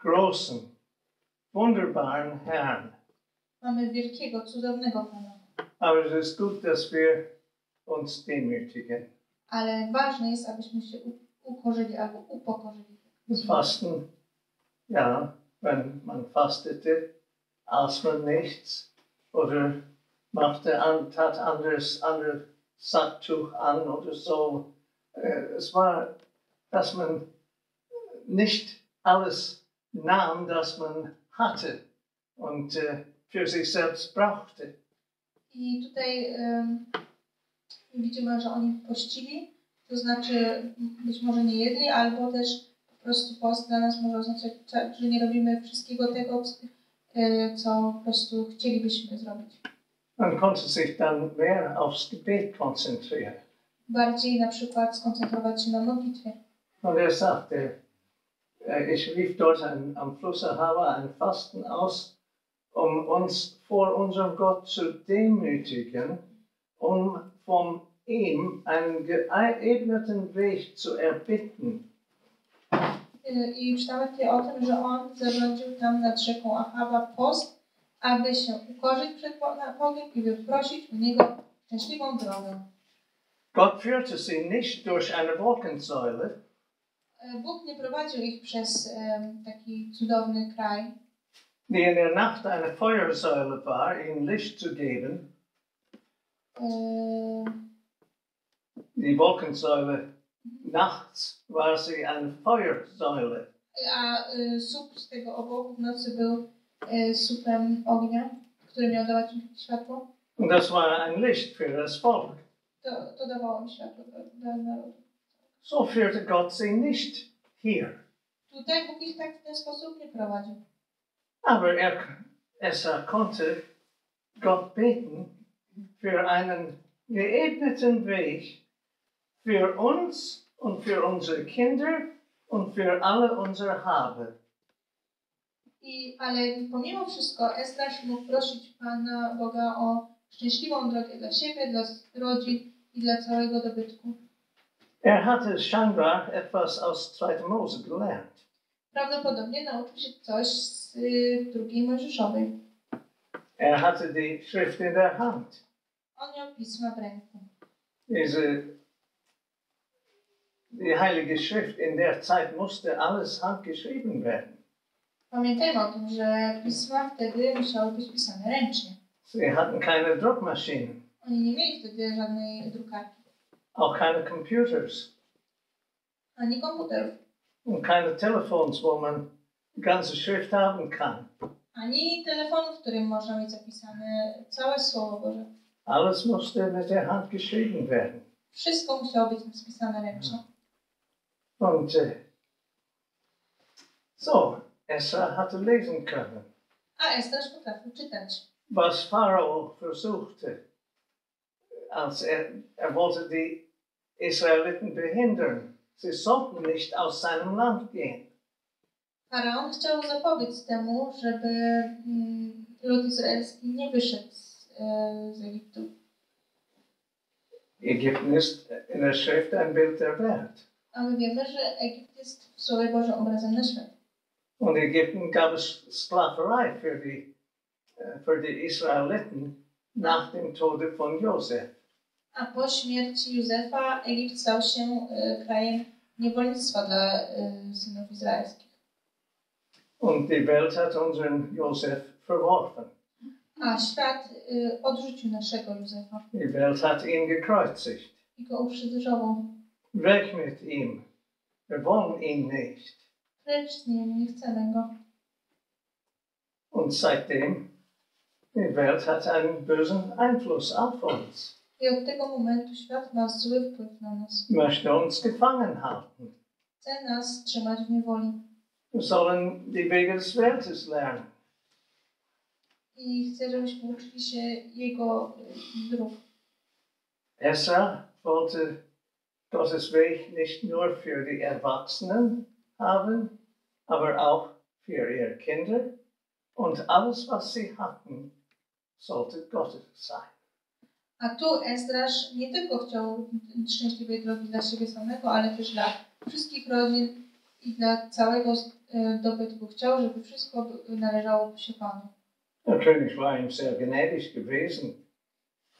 großen, wunderbaren Herrn. Mamy wielkiego, cudownego Pana. Aber es ist gut, dass wir uns demütigen. Ale ważne jest, abyśmy się ukorzyli albo upokorzyli. Das Fasten, ja, wenn man fastete, aß man nichts oder tat anderes Sacktuch an oder so. Es war, dass man nicht alles nahm, das man hatte und für sich selbst brauchte. I tutaj widzimy, że oni pościli, to znaczy być może nie jedli, albo też po prostu post dla nas może oznaczać, że nie robimy wszystkiego tego, co po prostu chcielibyśmy zrobić. Man konnte sich dann mehr aufs Gebet konzentrieren. Bardziej na przykład skoncentrować się na modlitwie. Und sagte, ich rief dort am Fluss Ahava ein Fasten aus, um uns vor unserem Gott zu demütigen, um von ihm einen geeigneten Weg zu erbitten. I czytamy tutaj o tym, że on zarządził tam nad rzeką Ahava post, aby się ukorzyć przed Bogiem i wyprosić u niego szczęśliwą drogę. Gott führte sie nicht durch eine Wolkensäule. Bóg nie prowadził ich przez taki cudowny kraj, die in der Nacht eine Feuersäule war, ihnen Licht zu geben. Die Wolkensäule, nachts war sie eine Feuersäule. A słup z tego oboku w nocy był słupem ognia, który miał dawać im światło. Und das war ein Licht für das Volk. To dawało im światło dla narodu. So führte Gott sie nicht hier. Tutaj Bóg ich tak w ten sposób nie prowadził. Aber Esra konnte Gott beten für einen geebneten Weg für uns und für unsere Kinder und für alle unsere Habe. Ale pomimo wszystko Esdras mógł prosić Pana Boga o szczęśliwą drogę dla siebie, dla rodzin i dla całego dobytku. Hatte scheinbar etwas aus 2. Mose gelernt. Prawdopodobnie nauczył się coś z drugiej Mojżeszowej. Hatte die Schrift in der Hand. On miał pisma w ręku. Die Heilige Schrift in der Zeit musste alles handgeschrieben werden. Pamiętajmy o tym, że pisma wtedy musiały być pisane ręcznie. Sie hatten keine Druckmaschinen. Oni nie mieli wtedy żadnej drukarki. Auch keine Computers. Ani komputerów. Und keine Telefons, wo man die ganze Schrift haben kann. Ani telefonów, w którym można mieć zapisane całe Słowo Boże. Alles musste mit der Hand geschrieben werden. Wszystko musiało być spisane ręcznie. Und so, Esra hatte lesen können. A Esdras potrafił czytać. Was Pharao versuchte, als er wollte die Israeliten behindern. Sie sollten nicht aus seinem Land gehen. Faraon chciał zapobiec temu, żeby lud izraelski nie wyszedł z Egiptu. Ägypten ist in der Schrift ein Bild der Welt. A my wiemy, że Egipt jest w Słowie Bożym obrazem na świat. Und Ägypten gab es Sklaverei für die Israeliten nach dem Tode von Josef. A po śmierci Józefa Egipt stał się krajem niewolnictwa dla synów izraelskich. Und die Welt hat unseren Josef verworfen. A świat odrzucił naszego Józefa. Die Welt hat ihn gekreuzigt. I go ukrzyżował. Weg mit ihm. Wir wollen ihn nicht. Precz z nim, nie chcemy go. Und seitdem, die Welt hat einen bösen Einfluss auf uns. I od tego momentu świat ma zły wpływ na nas. Möchte uns gefangen halten. Chce nas trzymać w niewoli. Wir sollen die Wege des Weltes lernen. I chce, żebyśmy uczyli się jego dróg. Esra wollte Gottes Weg nicht nur für die Erwachsenen haben, aber auch für ihre Kinder. Und alles, was sie hatten, sollte Gottes sein. A tu Esdras nie tylko chciał szczęśliwej drogi dla siebie samego, ale też dla wszystkich rodzin i dla całego dobytku. Chciał, żeby wszystko należało się Panu. Der König war ihm sehr gnädig gewesen.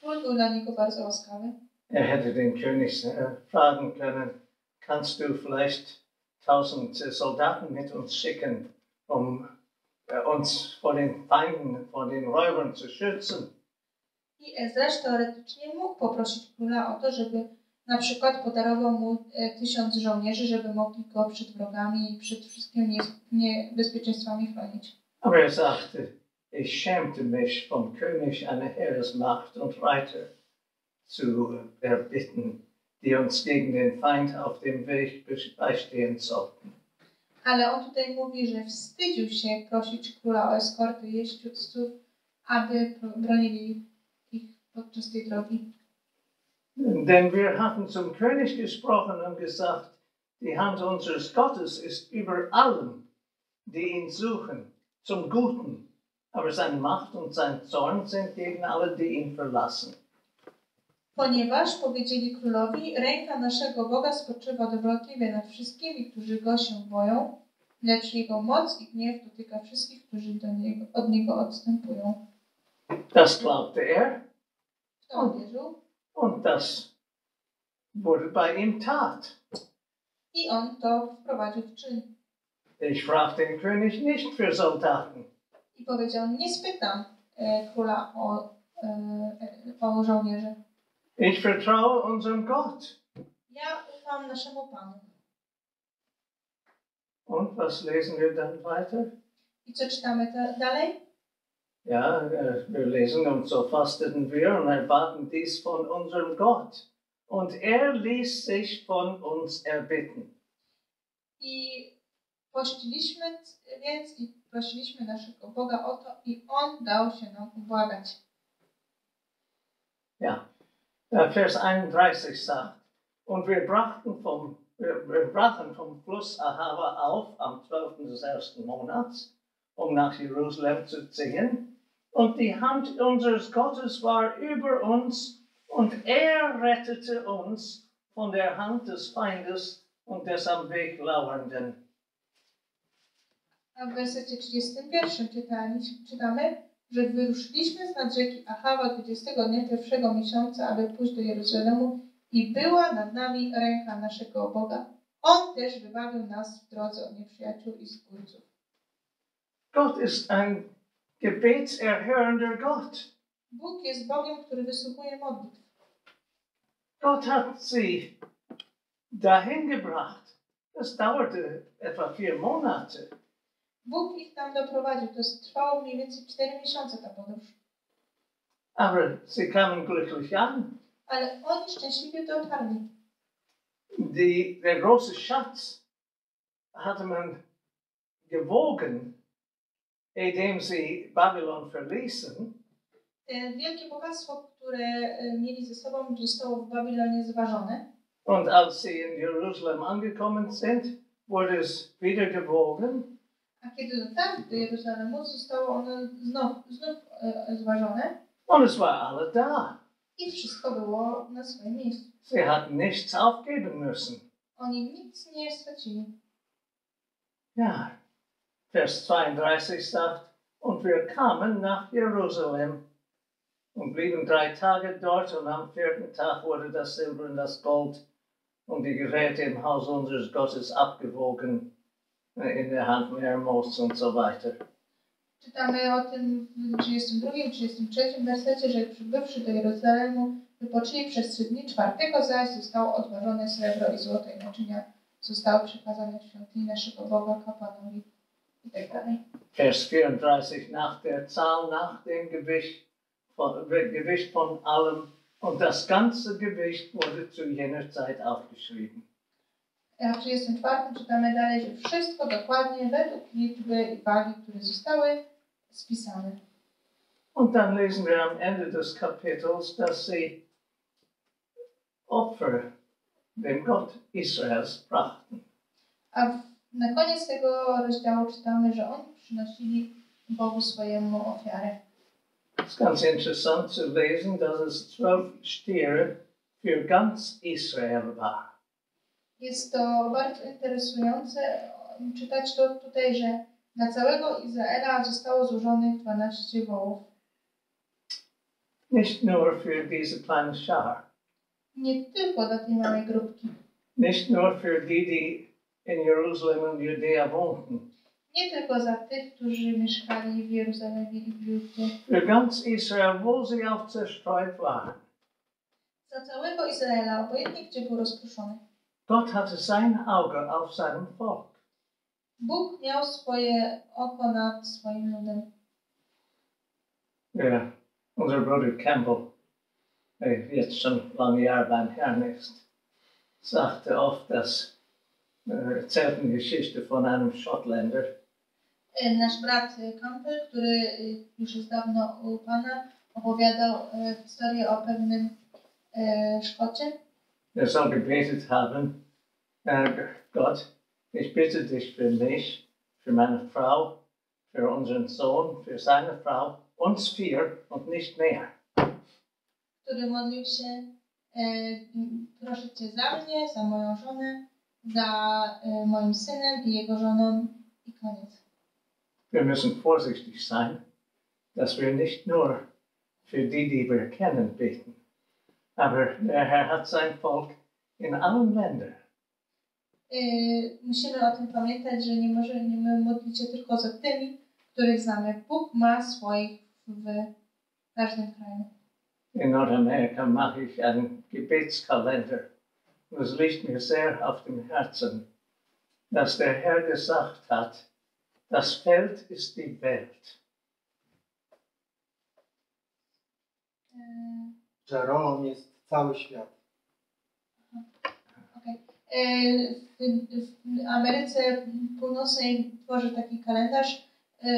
Król był dla niego bardzo łaskawy. Hätte den König fragen können, kannst du vielleicht 1000 Soldaten mit uns schicken, um uns vor den Feinden, vor den Räubern zu schützen? I Ezrasz teoretycznie mógł poprosić króla o to, żeby na przykład podarował mu 1000 żołnierzy, żeby mogli go przed wrogami i przed wszystkimi niebezpieczeństwami chronić. Aber sagte, ich schämte mich vom König eine Heeresmacht und Reiter zu erbitten, die uns gegen den Feind auf dem Weg beistehen sollten. Ale on tutaj mówi, że wstydził się prosić króla o eskorty jeźdźców, aby bronili ich podczas tej drogi. Denn wir hatten zum König gesprochen und gesagt, die Hand unseres Gottes ist über allen, die ihn suchen, zum Guten. Aber seine Macht und sein Zorn sind gegen alle, die ihn verlassen. Ponieważ powiedzieli królowi, ręka naszego Boga spoczywa dobrotliwie nad wszystkimi, którzy go się boją, lecz jego moc i gniew dotyka wszystkich, którzy od niego odstępują. Das glaubte er. W to on wierzył Und das wurde bei ihm tat. i on to wprowadził w czyn. Ich frage den König nicht für Soldaten. I powiedział, nie spytam króla o żołnierzy. Ich vertraue unserem Gott. Ja ufam naszemu Panu. Und was lesen wir dann weiter? I co czytamy dalej? Ja, wir lesen und so fasteten wir und erbaten dies von unserem Gott. Und er ließ sich von uns erbitten. I pościliśmy więc i prosiliśmy naszego Boga o to i On dał się nam ubłagać. Ja, Vers 31 sagt, und wir brachen vom Fluss Ahava auf am 12. des ersten Monats, um nach Jerusalem zu ziehen. Und die Hand unseres Gottes war über uns, und er rettete uns von der Hand des Feindes und des am Weg Lauernden. A w wersecie 31 czytamy, że wyruszyliśmy z nad rzeki Ahava 20 dnia pierwszego miesiąca, aby pójść do Jeruzalemu i była nad nami ręka naszego Boga. On też wybawił nas w drodze od nieprzyjaciół i zbójców. Gott ist ein gebetserhörender Gott. Bóg jest Bogiem, który wysłuchuje modlitw. Gott hat sie dahin gebracht. Das dauerte etwa 4 Monate. Bóg ich tam doprowadził. To trwało mniej więcej 4 miesiące ta podróż. Aber sie kamen glücklich an. Ale oni szczęśliwie dotarli. Der große Schatz hatte man gewogen, indem sie Babylon verließen. Te wielkie bogactwo, które mieli ze sobą, zostało w Babilonie zważone. Und als sie in Jerusalem angekommen sind, wurde es wieder gewogen. A kiedy dotarli do Jeruzalemu, zostało ono znów zważone. Und es war alle da. I wszystko było na swoim miejscu. Sie hatten nichts aufgeben müssen. Oni nic nie stracili. Ja, Vers 32 sagt, und wir kamen nach Jerusalem und blieben 3 Tage dort, und am 4. Tag wurde das Silber und das Gold und die Geräte im Haus unseres Gottes abgewogen in der Hand Mermos und so weiter. Czytamy o tym w 32 i 33 wersecie, że przybywszy do Jeruzalemu, wypoczęli przez 3 dni. 4 zaś zostało odważone srebro i złoto i naczynia zostały przekazane w świątyni naszego Boga, kapłanowi i tak dalej. Vers 34, nach der Zahl, nach dem Gewicht von allem, und das ganze Gewicht wurde zu jener Zeit aufgeschrieben. A w 34 czytamy dalej, że wszystko dokładnie według liczby i wagi, które zostały spisane. Und dann lesen wir am Ende des Kapitels, dass sie Opfer dem Gott Israels brachten. A na koniec tego rozdziału czytamy, że oni przynosili Bogu swojemu ofiarę. Es ist ganz interessant zu lesen, dass es 12 Stiere für ganz Israel war. Jest to bardzo interesujące czytać to tutaj, że dla całego Izraela zostało złożonych 12 wołów. Nicht nur für diese kleine Schar. Nie tylko dla tej małej grupki. Nicht nur für die in Jerusalem und Judäa wohnten. Nie tylko za tych, którzy mieszkali w Jeruzalemie i w Judzie. Für ganz Israel, wo sie auch zerstreut waren. Za całego Izraela, obojętnie gdzie był rozproszony. Gott hatte sein Auge auf seinem Volk. Bóg miał swoje oko nad swoim ludem. Ja, unser Bruder Campbell, der jetzt schon lange Jahre beim Herrn ist, sagte oft, dass erzählt eine Geschichte von einem Schottländer. Nasz brat Campbell, który już jest dawno u Pana, opowiadał historię o pewnym Szkocie. Er soll gebetet haben, Gott, ich bitte dich für mich, für meine Frau, für unseren Sohn, für seine Frau, uns vier und nicht mehr. Który modlił się, proszę Cię za mnie, za moją żonę, za moim synem i jego żoną i koniec. Wir müssen vorsichtig sein, dass wir nicht nur für die wir kennen, beten. Aber der Herr hat sein Volk in allen Ländern. Musimy o tym pamiętać, że nie możemy modlić się tylko za tymi, których znamy. Bóg ma swoich w każdym kraju. In Nordamerika mache ich einen Gebetskalender. Und es liegt mir sehr auf dem Herzen, dass der Herr gesagt hat, das Feld ist die Welt. Że rolą jest cały świat. Okay. W Ameryce Północnej tworzy taki kalendarz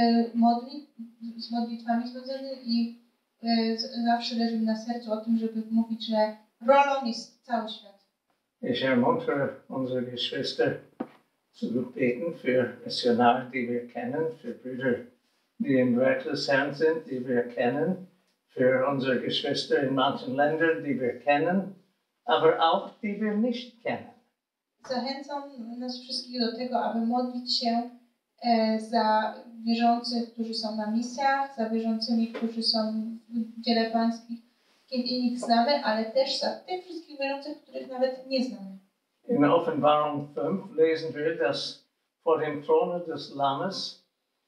z modlitwami związany i zawsze leży mi na sercu o tym, żeby mówić, że rolą jest cały świat. Ich ermuntere unsere Geschwister zu beten für Missionare, die wir kennen, für Brüder, die im Werk des Herrn sind, die wir kennen, für unsere Geschwister in manchen Ländern, die wir kennen, aber auch die wir nicht kennen. Zachęcam nas wszystkich do tego, aby modlić się za wierzących, którzy są na misjach, za wierzącymi, którzy są w dziele pańskich, kim ich znamy, ale też za tych wszystkich wierzących, których nawet nie znamy. In Offenbarung 5 lesen wir, dass vor dem Throne des Lammes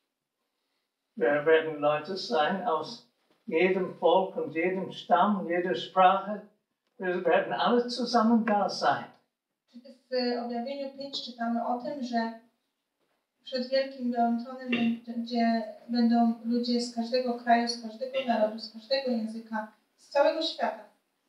werden Leute sein aus jedem Volk und jedem Stamm, jeder Sprache. Wir werden alle zusammen da sein. W objawieniu 5 czytamy o tym, że przed wielkim białym tronem gdzie będą ludzie z każdego kraju, z każdego narodu, z każdego języka, z całego świata.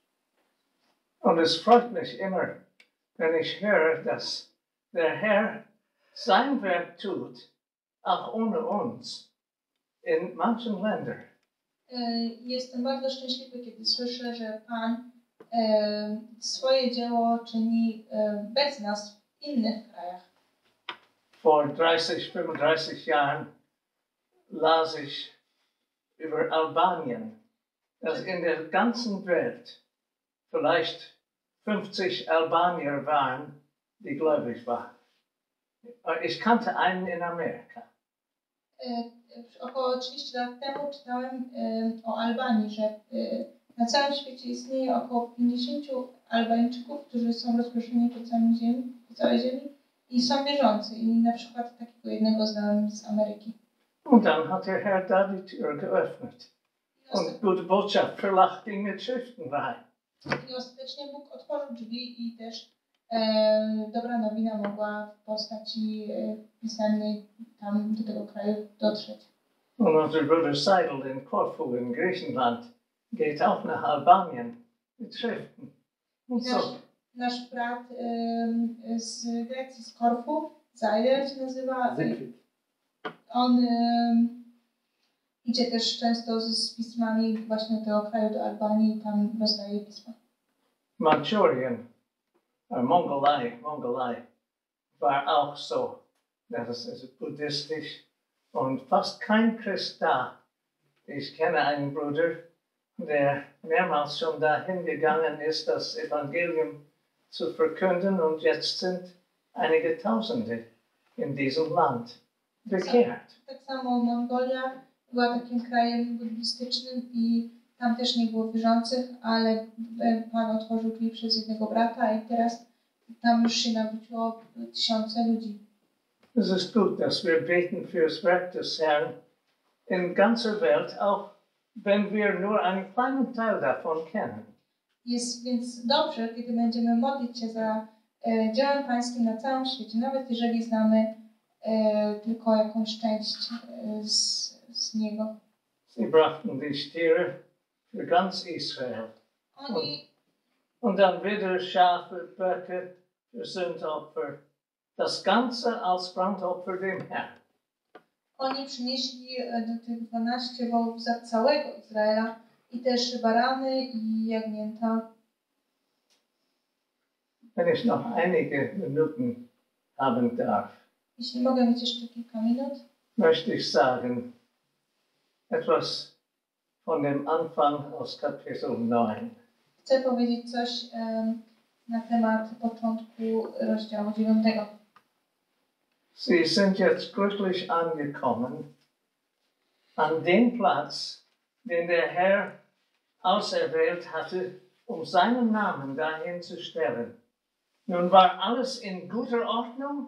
Und es freut mich immer, wenn ich höre, dass der Herr sein Werk tut, auch ohne uns, in manchen Ländern. Jestem bardzo szczęśliwy, kiedy słyszę, że Pan swoje dzieło czyni bez nas w innych krajach. Vor 30-35 Jahren las ich über Albanien, dass in der ganzen Welt vielleicht 50 Albanier waren, die gläubig waren. Ich kannte einen in Amerika. Około 30 lat temu czytałem o Albanii, że na całym świecie istnieje około 50 Albańczyków, którzy są rozproszeni po całej ziemi i są wierzący. I na przykład takiego jednego znałem z Ameryki. Und dann hat der Herr da die Tür geöffnet. Und gute Botschaft verlacht ihn mit Schriften rein. I ostatecznie Bóg otworzył drzwi i też dobra nowina mogła w postaci pisemnej tam do tego kraju dotrzeć. Und unser Bruder Seidel in Korfu in Griechenland geht auch nach Albanien mit Schriften. Und so. Nasz brat z Grecji, z Korfu, Seidel się nazywa. On idzie też często z pismami właśnie do tego kraju, do Albanii i tam rozdaje pisma. Manchurien, Mongolei war auch so. Das ist buddhistisch und fast kein Christ da. Ich kenne einen Bruder, der mehrmals schon dahin gegangen ist, das Evangelium zu verkünden und jetzt sind einige Tausende in diesem Land bekehrt. Tak samo Mongolia była takim krajem buddhistycznym i Tam też nie było wierzących, ale Pan otworzył drzwi przez jednego brata i teraz tam już się nawróciło tysiące ludzi. Es ist gut, dass wir beten fürs Werk des Herrn in ganzer Welt, auch wenn wir nur einen kleinen Teil davon kennen. Jest więc dobrze, kiedy będziemy modlić się za dziełem Pańskim na całym świecie, nawet jeżeli znamy tylko jakąś część z niego. Sie brachten die Stiere für ganz Israel. Oni, Und dann wieder Schafe, Böcke für Sündopfer. Das Ganze als Brandopfer dem Herrn. oni przynieśli do tych 12 wołów za całego Izraela i też barany i jagnięta. Wenn ich noch einige Minuten haben darf, Jeśli mogę mieć jeszcze kilka minut, möchte ich sagen, etwas von dem Anfang aus Kapitel 9. chcę powiedzieć coś na temat początku rozdziału 9. Sie sind jetzt glücklich angekommen an den Platz, den der Herr auserwählt hatte, seinen Namen dahin zu stellen. Nun war alles in guter Ordnung.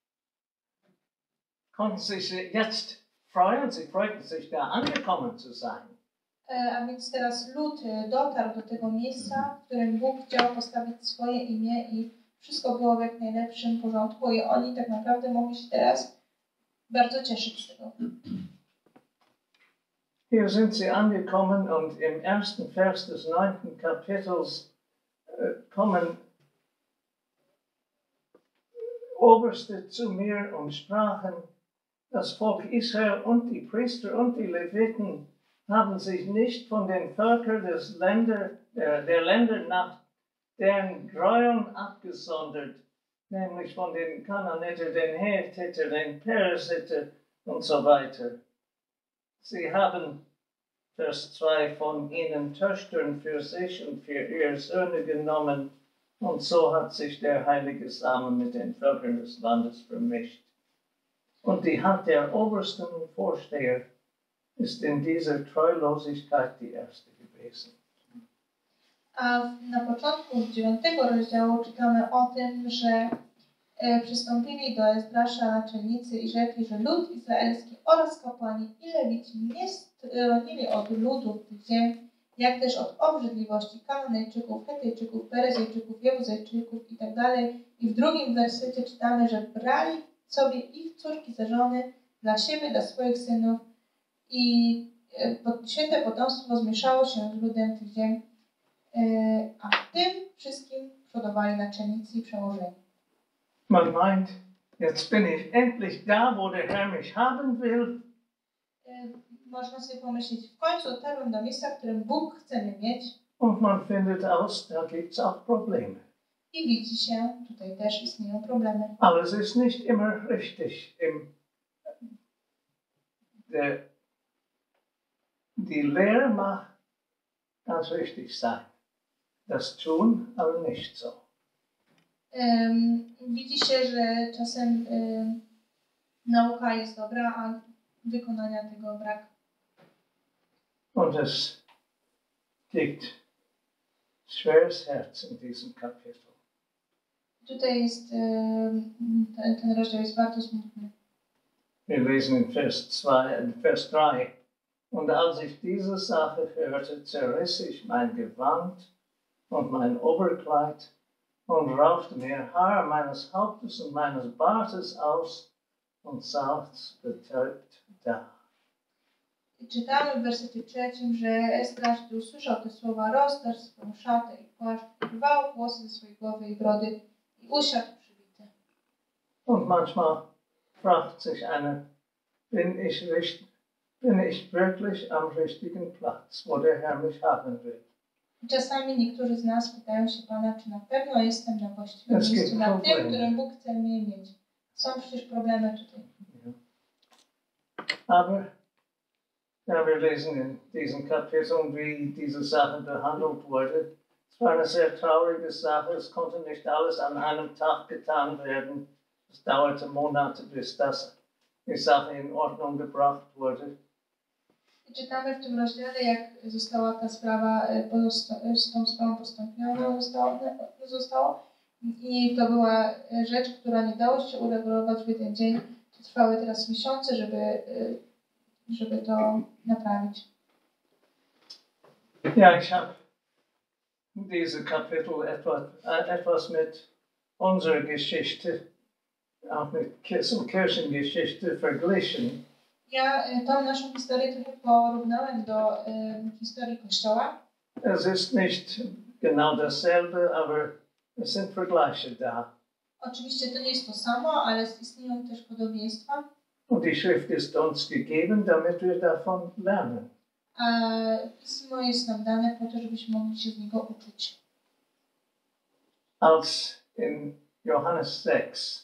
Konnten Sie sich jetzt freuen? Sie freuten sich, da angekommen zu sein. A więc teraz lud dotarł do tego miejsca, w którym Bóg chciał postawić swoje imię i wszystko było w jak najlepszym porządku i oni tak naprawdę mogli się teraz bardzo cieszyć z tego. Hier sind sie angekommen und im ersten Vers des 9. Kapitels kommen Oberste zu mir und sprachen, das Volk Israel und die Priester und die Leviten haben sich nicht von den Völkern der Länder nach deren Gräueln abgesondert, nämlich von den Kanaaniter, den Hethiter, den Perisiter und so weiter. Sie haben, Vers 2, von ihnen Töchtern für sich und für ihre Söhne genommen, und so hat sich der heilige Samen mit den Völkern des Landes vermischt. Und die Hand der obersten Vorsteher ist in dieser Treulosigkeit die erste gewesen. A na początku 9 rozdziału czytamy o tym, że przystąpili do Ezdrasza naczelnicy i rzekli, że lud izraelski oraz kapłani i lewici nie stronili od ludów tych ziem, jak też od obrzydliwości Kananejczyków, Hetyjczyków, Peryzjczyków, Jebuzejczyków itd. I w drugim wersecie czytamy, że brali sobie ich córki za żony dla siebie, dla swoich synów i święte potomstwo zmieszało się z ludem tych ziem, a w tym wszystkim przodowali naczelnicy i przełożeni. Man meint, jetzt bin ich endlich da, wo der Herr mich haben will. Można sobie pomyśleć, w końcu dotarłem do miejsca, w którym Bóg chce mnie mieć. Und man findet aus, da gibt es auch Probleme. I widzi się, tutaj też istnieją problemy. Aber es ist nicht immer richtig, die Lehre mag ganz richtig sein. Das tun, aber nicht so. Widzi się, że czasem nauka jest dobra, a wykonania tego brak. Und es liegt schweres Herz in diesem Kapitel. Tutaj jest, ten rozdział jest bardzo smutny. Wir lesen in Vers 3. Und als ich diese Sache hörte, zerriss ich mein Gewand und mein Oberkleid und raufte mir Haar meines Hauptes und meines Bartes aus und saß betäubt da. Czytamy w wersecie 3, że Ezdrasz, gdy usłyszał te słowa, rozdarł swoją szatę i płaszcz, rwał włosy ze swojej głowy i brody i usiadł przybity. Und manchmal fragt sich einer, bin ich wirklich am richtigen Platz, wo der Herr mich haben will? Czasami niektórzy z nas pytają się Pana, czy na pewno jestem na właściwym miejscu, na tym, którym Bóg chce mnie mieć. Są przecież problemy tutaj. Aber ja, wir lesen in diesem Kapitel, wie diese Sache behandelt wurde. Es war eine sehr traurige Sache. Es konnte nicht alles an einem Tag getan werden. Es dauerte Monate, bis die Sache in Ordnung gebracht wurde. I czytamy w tym rozdziale, jak została ta sprawa, z tą sprawą postąpiona zostało. I to była rzecz, która nie dało się uregulować w jeden dzień. To trwały teraz miesiące, żeby to naprawić. Ja, ich habe diese Kapitel etwas mit unserer Geschichte, auch mit so Kirchengeschichte verglichen. Ja tą naszą historię trochę porównałem do historii Kościoła. Es ist nicht genau dasselbe, aber es sind Vergleiche da. Oczywiście to nie jest to samo, ale istnieją też podobieństwa. Und die Schrift ist uns gegeben, damit wir davon lernen. A Pismo jest nam dane po to, żebyśmy mogli się z niego uczyć. Als in Johannes 6,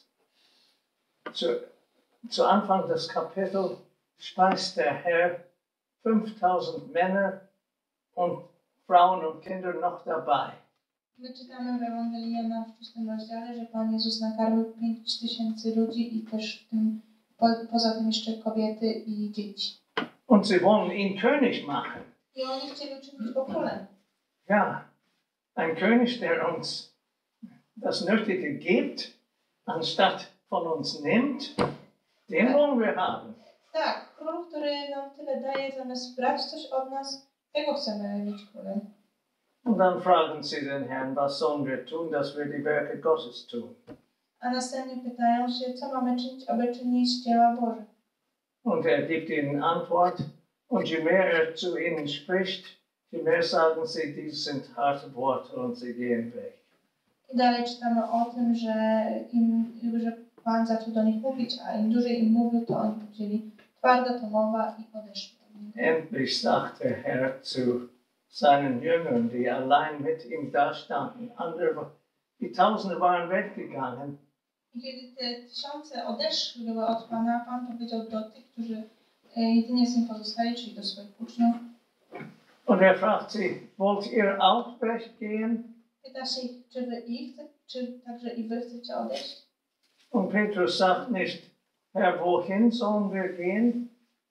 zu Anfang des Kapitels speist der Herr 5000 Männer und Frauen und Kinder noch dabei. My czytamy w Ewangelii Jana w 6 rozdziale, że Pan Jezus nakarmił 5000 ludzi i też w tym, poza tym jeszcze kobiety i dzieci. Und sie wollen ihn König machen. I oni chcieli uczynić go królem. Ja, ein König, der uns das Nötige gibt, anstatt von uns nimmt, den wollen wir haben. Tak, król, który nam tyle daje, zamiast brać coś od nas, tego chcemy mieć królem. Und dann fragen sie den Herrn, was sollen wir tun, dass wir die Werke Gottes tun? A następnie pytają się, co mamy czynić, aby czynić dzieła Boże. Und er gibt ihnen Antwort. Und je mehr er zu ihnen spricht, je mehr sagen sie, dies sind harte Worte und sie gehen weg. I dalej czytamy o tym, że Pan zaczął do nich mówić, a im dłużej im mówił, to oni powiedzieli, twarda to mowa i odeszli. Endlich sagt der Herr zu seinen Jüngern, die allein mit ihm dastanden. Die Tausende waren weggegangen. I kiedy te tysiące odeszły od Pana, Pan powiedział do tych, którzy jedynie z nim pozostali, czyli do swoich uczniów. Und er fragt sie, wollt ihr auch weggehen? Pyta się ich, czy także i wy chcecie odejść? Und Petrus sagt nicht, Herr, wohin sollen wir gehen?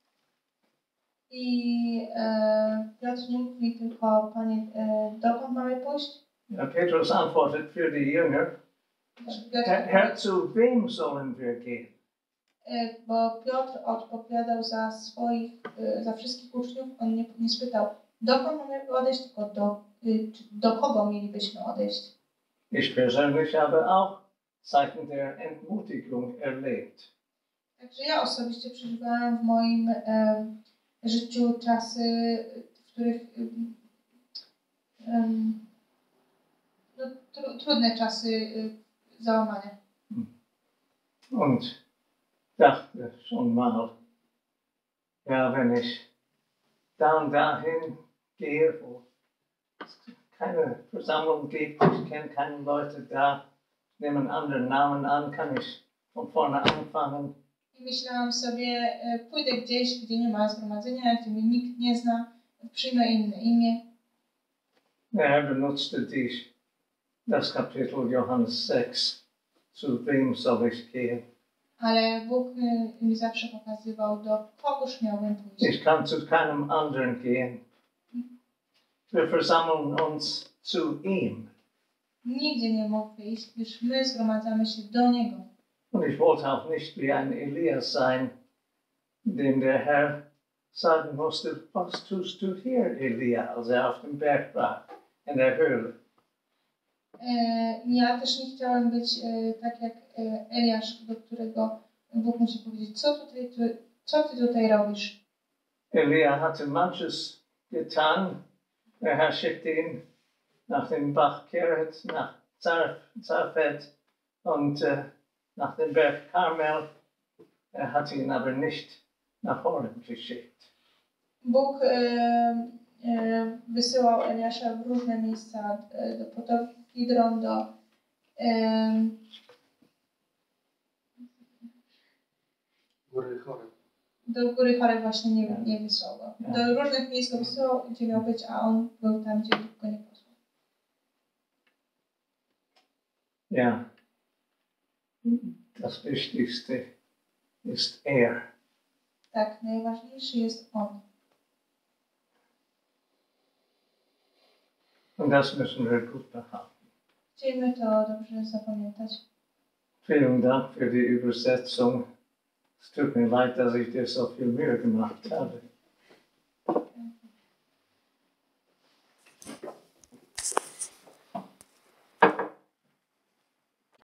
I Piotr nie mówi tylko, Panie, dokąd mamy pójść? Ja, Petrus antwortet für die Jünger, Herr, zu wem sollen wir gehen? Bo Piotr odpowiadał za wszystkich uczniów, on nie spytał, dokąd mamy odejść, tylko do kogo mielibyśmy odejść. Ich persönlich habe auch Zeiten der Entmutigung erlebt. Także ja osobiście przeżywałam w moim życiu czasy, w których trudne czasy załamania. Und dachte schon mal, ja, wenn ich da und dahin gehe, wo es keine Versammlung gibt, ich kenne keine Leute da, nehme einen anderen Namen an, kann ich von vorne anfangen. I myślałam sobie, pójdę gdzieś, gdzie nie ma zgromadzenia, gdzie mnie nikt nie zna, przyjmę inne imię. Der Herr benutzte das Kapitel Johannes 6, zu wem soll ich gehen? Ale Bóg mi zawsze pokazywał, do kogoż miałem pójść. Ich kann zu keinem anderen gehen. Wir versammeln uns zu ihm. Nigdzie nie mógł wyjść, gdyż my zgromadzamy się do Niego. Und ich wollte auch nicht wie ein Elias sein, dem der Herr sagen musste, was tust du hier, Elia, als auf dem Berg war, in der Höhle. Ja też nie chciałem być tak jak Eliasz, do którego Bóg musi powiedzieć, co ty tutaj robisz? Elia hatte manches getan. Der Herr schickte ihn nach dem Bach Keret, nach Zarephath und nach dem Berg Karmel. Er hatte ihn aber nicht nach Horeb geschickt. Bóg wysyłał Eliasza w różne miejsca, do potoku Kidron, Góry Choreb. do góry Choreb właśnie nie wysłał go. Do różnych miejsc go wysyłał, gdzie miał być, a on był tam, gdzie Bóg go nie posłał. Ja, das Wichtigste ist er. Tak, najważniejszy jest On. Und das müssen wir gut behalten. Chcielibyśmy to dobrze zapamiętać. Vielen Dank für die Übersetzung. Es tut mir leid, dass ich dir so viel Mühe gemacht habe.